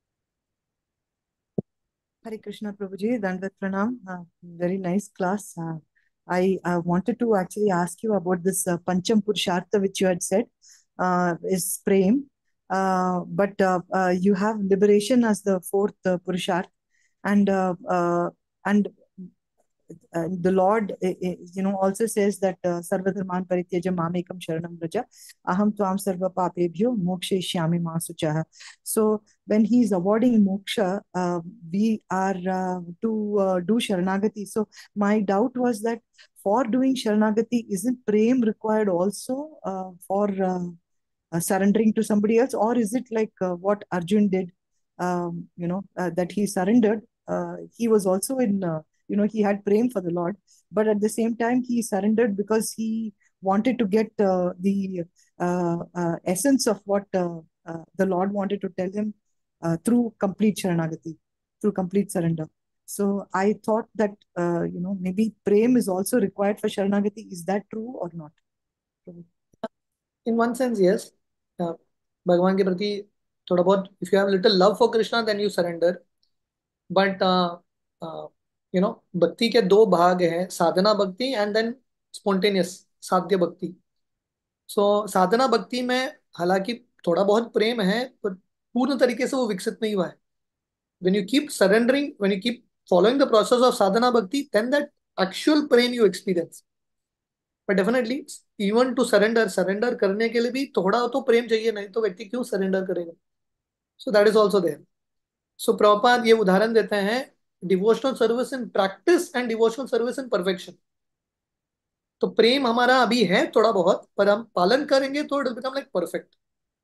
Hare Krishna Prabhuji, Dandavat Pranam. Uh, very nice class. Uh, I uh, wanted to actually ask you about this uh, Pancham Purushartha which you had said uh, is Prem. Uh, but uh, uh, you have liberation as the fourth uh, Purushartha, and uh, uh, and uh, the Lord, uh, uh, you know, also says that uh, Sarva Dharman Parityaja Mamekam Sharanam Vraja Aham Tvam Sarva Papebhyo Mokshayishyami Ma Suchaha. So when he is awarding moksha, uh, we are uh, to uh, do Sharanagati. So my doubt was that for doing Sharanagati, isn't prem required also uh, for uh, uh, surrendering to somebody else, or is it like uh, what Arjun did? Um, you know uh, that he surrendered. Uh, he was also in. Uh, you know he had prem for the Lord, but at the same time he surrendered because he wanted to get uh, the uh, uh, essence of what uh, uh, the Lord wanted to tell him uh, through complete Sharanagati, through complete surrender. So I thought that uh, you know maybe prem is also required for Sharanagati. Is that true or not? In one sense, yes. uh, भगवान के प्रति थोड़ा बहुत, if you have little love for Krishna, then you surrender. But uh, uh, you know भक्ति के दो भाग हैं, साधना भक्ति एंड देन स्पॉन्टेनियस साध्य भक्ति। सो साधना भक्ति में हालांकि थोड़ा बहुत प्रेम है, पर पूर्ण तरीके से वो विकसित नहीं हुआ है। when you keep surrendering, when you keep following the process of sadhana bhakti, then that actual prem you experience. But definitely even to surrender, surrender करने के लिए भी थोड़ा तो प्रेम चाहिए, नहीं तो व्यक्ति क्यों surrender करेगा? So that is also there. So Prabhupada ये उदाहरण देते हैं devotional service in practice and devotional service in perfection. तो प्रेम हमारा अभी है थोड़ा बहुत, पर हम पालन करेंगे तो it will become like perfect.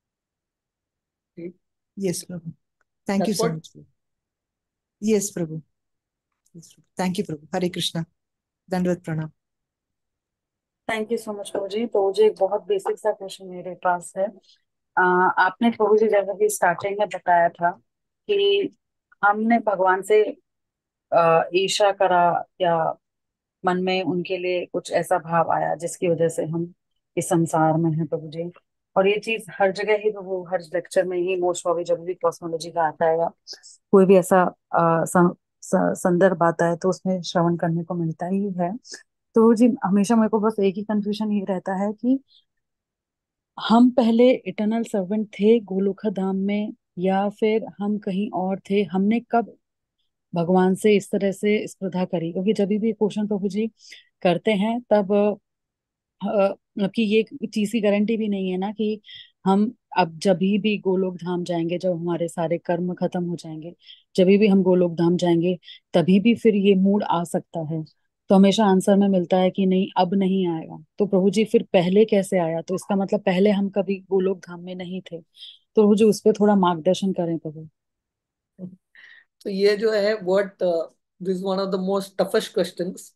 Yes, Prabhu. Thank you That's so what much. Prabhu. Yes, Prabhu. Yes, Prabhu. Thank you, Prabhu. Hare Krishna. Dandavat Pranam. Thank you so much प्रभु जी। प्रभु जी एक बहुत बेसिक सा क्वेश्चन मेरे पास है। आ, आपने प्रभु जी जैसा कि स्टार्टिंग में बताया था कि हमने भगवान से आ, ईर्ष्या करा, या मन में उनके लिए कुछ ऐसा भाव आया जिसकी वजह से हम इस संसार में हैं प्रभु जी। और ये चीज हर जगह ही प्रभु, हर लेक्चर में ही मोस्ट प्रॉब्ली जब भी कॉस्मोलॉजी का आता है या कोई भी ऐसा आ, सं, स, संदर्भ आता है तो उसमें श्रवण करने को मिलता ही है। तो जी हमेशा मेरे को बस एक ही कंफ्यूजन ये रहता है कि हम पहले इटर्नल सर्वेंट थे गोलोक धाम में, या फिर हम कहीं और थे? हमने कब भगवान से इस तरह से स्पर्धा करी? क्योंकि जब भी क्वेश्चन प्रभु जी करते हैं तब अ, मतलब कि ये चीज की गारंटी भी नहीं है ना कि हम अब जब भी गोलोक धाम जाएंगे, जब हमारे सारे कर्म खत्म हो जाएंगे, जब भी हम गोलोक धाम जाएंगे तभी भी फिर ये मूड आ सकता है। तो हमेशा आंसर में मिलता है कि नहीं, अब नहीं आएगा। तो प्रभु जी फिर पहले कैसे आया? तो इसका मतलब पहले हम कभी गोलोक धाम में नहीं थे। तो प्रभु जी उस पर थोड़ा मार्गदर्शन करें प्रभु। तो ये जो है what this one of the most toughest questions.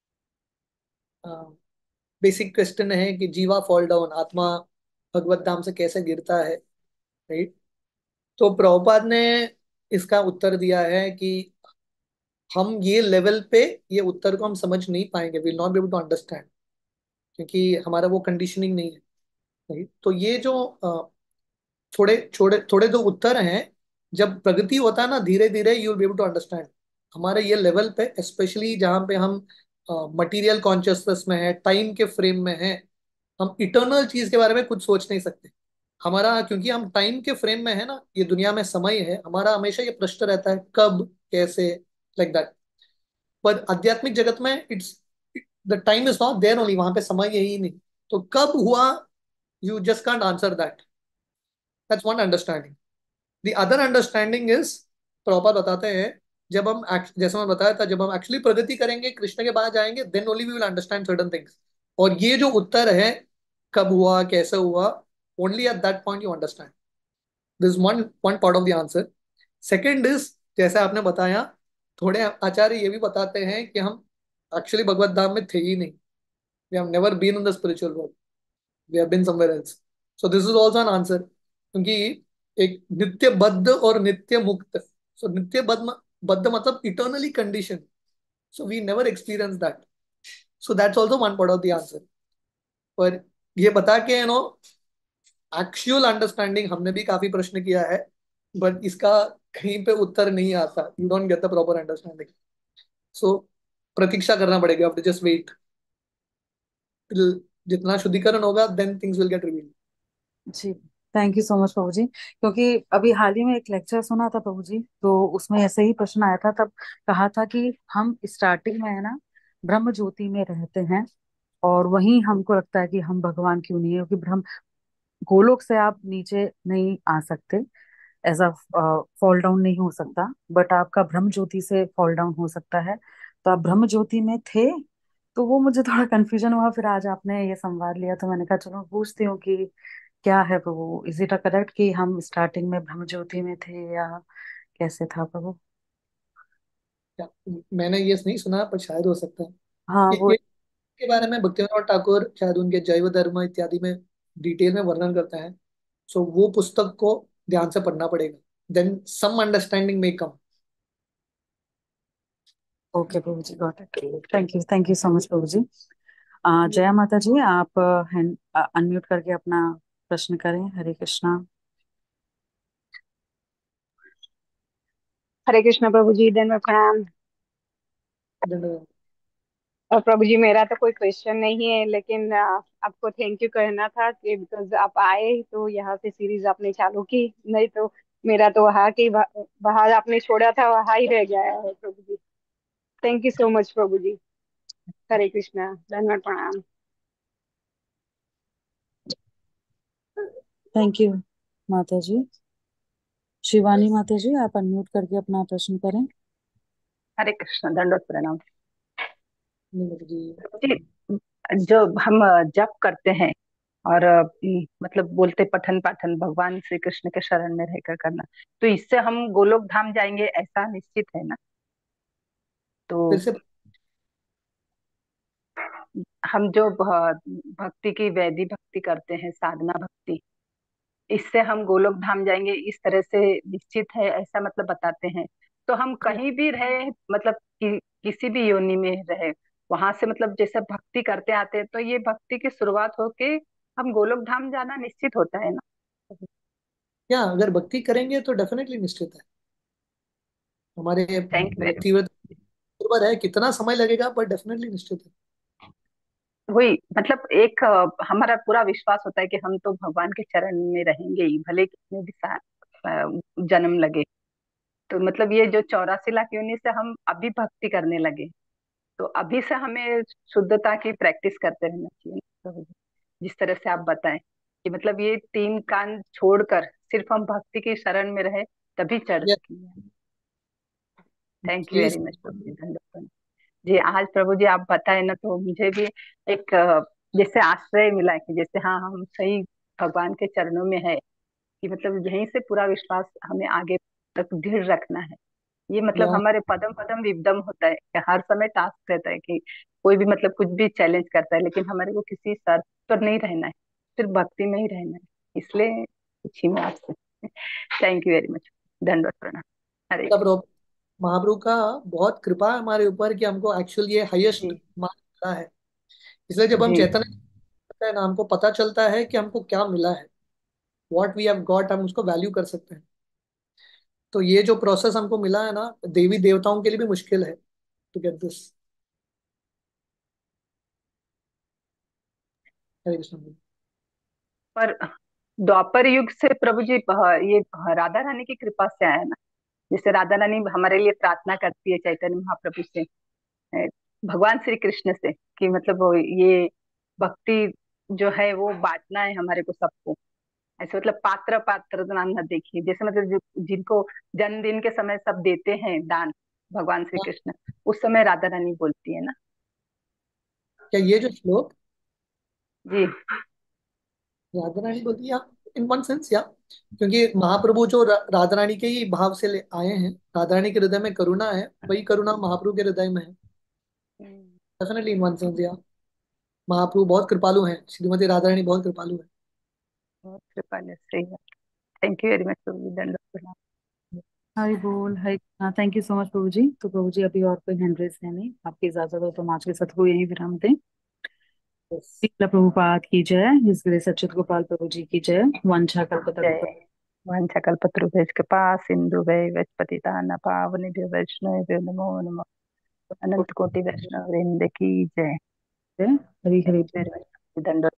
Basic question है कि जीवा फॉल डाउन, आत्मा भगवत धाम से कैसे गिरता है, राइट? तो प्रभुपाद ने इसका उत्तर दिया है कि हम ये लेवल पे ये उत्तर को हम समझ नहीं पाएंगे, will not be able to understand, क्योंकि हमारा वो कंडीशनिंग नहीं है, राइट? तो ये जो अ, थोड़े छोड़े थोड़े जो उत्तर हैं, जब प्रगति होता है ना धीरे धीरे, you will be able to understand. हमारे ये लेवल पे स्पेशली जहाँ पे हम मटेरियल कॉन्शियसनेस में है, टाइम के फ्रेम में है, हम इटर्नल चीज के बारे में कुछ सोच नहीं सकते। हमारा क्योंकि हम टाइम के फ्रेम में है ना, ये दुनिया में समय है, हमारा हमेशा ये प्रश्न रहता है कब, कैसे, लाइक दैट। पर आध्यात्मिक जगत में it's the time is not there only, वहां पे समय है ही नहीं। तो कब हुआ, you just can't answer that. That's one understanding. The other understanding is, proper बताते हैं जब हम act- जैसे मैं बताया था, जब हम एक्चुअली प्रगति करेंगे, कृष्ण के पास जाएंगे, then only we will understand certain things. और ये जो उत्तर है, कब हुआ, कैसे हुआ, only at that point you understand. This one one part of the answer. Second is, जैसे आपने बताया, थोड़े आचार्य ये भी बताते हैं कि हम एक्चुअली भगवत धाम में थे ही नहीं। We have never been in the spiritual world, we have been somewhere else. So this is also an answer, क्योंकि एक नित्य बद्ध और नित्य मुक्त। सो नित्य बद्ध बद्ध मतलब eternally condition, so we never experience that. So that's also one part of the answer. पर ये बता के यू नो एक्चुअल अंडरस्टैंडिंग हमने भी काफी प्रश्न किया है, बट इसका कहीं पे उत्तर नहीं आता। You don't get the proper understanding. So प्रतीक्षा करना पड़ेगा, अब जस्ट वेट, जितना शुद्धिकरण होगा then things will get revealed. जी, थैंक यू सो मच प्रभु जी। क्योंकि अभी हाल ही में एक लेक्चर सुना था प्रभु जी, तो उसमें ऐसे ही प्रश्न आया था। तब कहा था कि हम स्टार्टिंग में है ना ब्रह्म ज्योति में रहते हैं, और वहीं हमको लगता है कि हम भगवान क्यों नहीं है, क्योंकि ब्रह्म गोलोक से आप नीचे नहीं आ सकते, एज अ फॉल डाउन नहीं हो सकता, बट आपका ब्रह्म ज्योति से फॉल डाउन हो सकता है। तो आप ब्रह्म ज्योति में थे, तो वो मुझे थोड़ा कंफ्यूजन हुआ। फिर आज आपने ये संवाद लिया तो मैंने कहा चलो पूछती हूँ कि क्या है प्रभु, इज इट अ करेक्ट कि हम स्टार्टिंग में ब्रह्म ज्योति में थे, या कैसे था प्रभु? या, मैंने ये नहीं सुना, पर शायद हो सकता है हाँ कि वो। ये के बारे में भक्तिविनोद ठाकुर शायद उनके जैव धर्म इत्यादि में डिटेल में वर्णन करते हैं। सो वो पुस्तक को ध्यान से पढ़ना पड़ेगा, देन सम अंडरस्टैंडिंग में कम। ओके प्रभु जी, got it. Thank you, thank you so much प्रभु जी। अ, जया माता जी, आप हैंड अनम्यूट करके अपना प्रश्न करें। हरे कृष्णा। हरे कृष्णा प्रभु जी, दंडवत प्रणाम। और प्रभु जी, मेरा तो कोई क्वेश्चन नहीं है, लेकिन अ, आपको थैंक यू कहना था कि बिकॉज आप आए तो यहाँ से सीरीज आपने चालू की, नहीं तो मेरा तो वहाँ की वहाँ आपने छोड़ा था वहाँ ही रह गया है प्रभु जी। थैंक यू सो मच प्रभु जी। हरे कृष्णा, धन्यवाद, प्रणाम। थैंक यू माता जी। शिवानी माता जी, आप अनम्यूट करके अपना प्रश्न करें। हरे कृष्ण, दंडवत प्रणाम जी। जी। जो हम जप करते हैं और अ, मतलब बोलते पठन पाठन भगवान श्री कृष्ण के शरण में रहकर करना, तो इससे हम गोलोक धाम जाएंगे ऐसा निश्चित है ना? फिर तो से। हम जो भ- भक्ति की वैधि भक्ति करते हैं, साधना भक्ति, इससे हम गोलोक धाम जाएंगे इस तरह से निश्चित है ऐसा मतलब बताते हैं। तो हम कहीं भी रहे, मतलब कि, किसी भी योनि में रहे, वहां से मतलब जैसे भक्ति करते आते हैं, तो ये भक्ति की शुरुआत होके हम गोलोक धाम जाना निश्चित होता है ना? या अगर भक्ति करेंगे तो डेफिनेटली निश्चित है। हमारे थैंक यू वेरी भक्ति में निर्भर है कितना समय लगेगा, पर डेफिनेटली निश्चित है। वही मतलब एक अ, हमारा पूरा विश्वास होता है कि हम तो भगवान के चरण में रहेंगे ही, भले कितने भी सा- अ, जन्म लगे। तो मतलब ये जो चौरासी लाख योनि से हम अभी भक्ति करने लगे, तो अभी से हमें शुद्धता की प्रैक्टिस करते रहना चाहिए प्रभु जी। जिस तरह से आप बताएं कि मतलब ये तीन कान छोड़कर सिर्फ हम भक्ति की शरण में रहे, तभी चढ़ या सकेंगे। Thank you please. Very much प्रभु जी, धन्यवाद जी। आज प्रभु जी आप बताए ना, तो मुझे भी एक अ, जैसे आश्रय मिला कि जैसे हाँ हम सही भगवान के चरणों में है, कि मतलब यहीं से पूरा विश्वास हमें आगे तक दृढ़ रखना है। ये मतलब या हमारे पदम पदम विदम होता है कि हर समय टास्क रहता है कि कोई भी मतलब कुछ भी चैलेंज करता है, लेकिन हमारे को किसी शर्त पर नहीं रहना है, सिर्फ भक्ति में ही रहना है। इसलिए पूछी मैं आपसे। थैंक यू वेरी मच, दंडवत प्रणाम। हरे तब कृष्ण। महाप्रभु का बहुत कृपा है हमारे ऊपर कि हमको एक्चुअल ये हाईएस्ट जी मार्क मिला है। इसलिए जब हम जी चैतन्य करते हैं ना, हमको पता चलता है कि हमको क्या मिला है, व्हाट वी हैव गॉट, हम उसको वैल्यू कर सकते हैं। तो ये जो प्रोसेस हमको मिला है ना, देवी देवताओं के लिए भी मुश्किल है to get this. Hare Krishna. पर द्वापर युग से प्रभु जी भ- ये राधा रानी की कृपा से आया ना। जैसे राधा रानी हमारे लिए प्रार्थना करती है चैतन्य महाप्रभु से, अ, भगवान श्री कृष्ण से, कि मतलब वो ये भक्ति जो है वो बांटना है हमारे को सबको। ऐसे मतलब पात्र पात्र नाम न देखिए, जैसे मतलब जो- जिनको जन्मदिन के समय सब देते हैं दान, भगवान श्री कृष्ण, उस समय राधा रानी बोलती है ना। क्या ये जो श्लोक जी। राधा रानी बोलती है इन वन सेंस, या क्योंकि महाप्रभु जो रा- राधा रानी के ही भाव से ले आए हैं, राधा रानी के हृदय में करुणा है, वही करुणा महाप्रभु के हृदय में है। Hmm, definitely in one sense, या महाप्रभु बहुत कृपालु हैं, श्रीमती राधा रानी बहुत कृपालु है। बहुत कृपालु श्री। थैंक यू वेरी मच प्रभु जी, दंडवत प्रणाम। हरि बोल हरि। हाँ, थैंक यू सो मच प्रभु जी। तो प्रभु जी अभी और कोई हैंड रेज है नहीं, आपकी इजाजत हो तो हम आज के सत्संग यहीं विराम दें। Yes. श्रील प्रभुपाद की जय। हिज ग्रेस अच्युत गोपाल प्रभु जी की जय। वंशा जय। कल्पतरु। वाञ्छाकल्पतरुभ्यश्च कृपा सिन्धुभ्यैव पतितानां पावनेभ्यो वैष्णवेभ्यो नमो नमः। अनंत कोटि वैष्णव वृंद की जय। Hari thank Hari. You very much. दंडवत।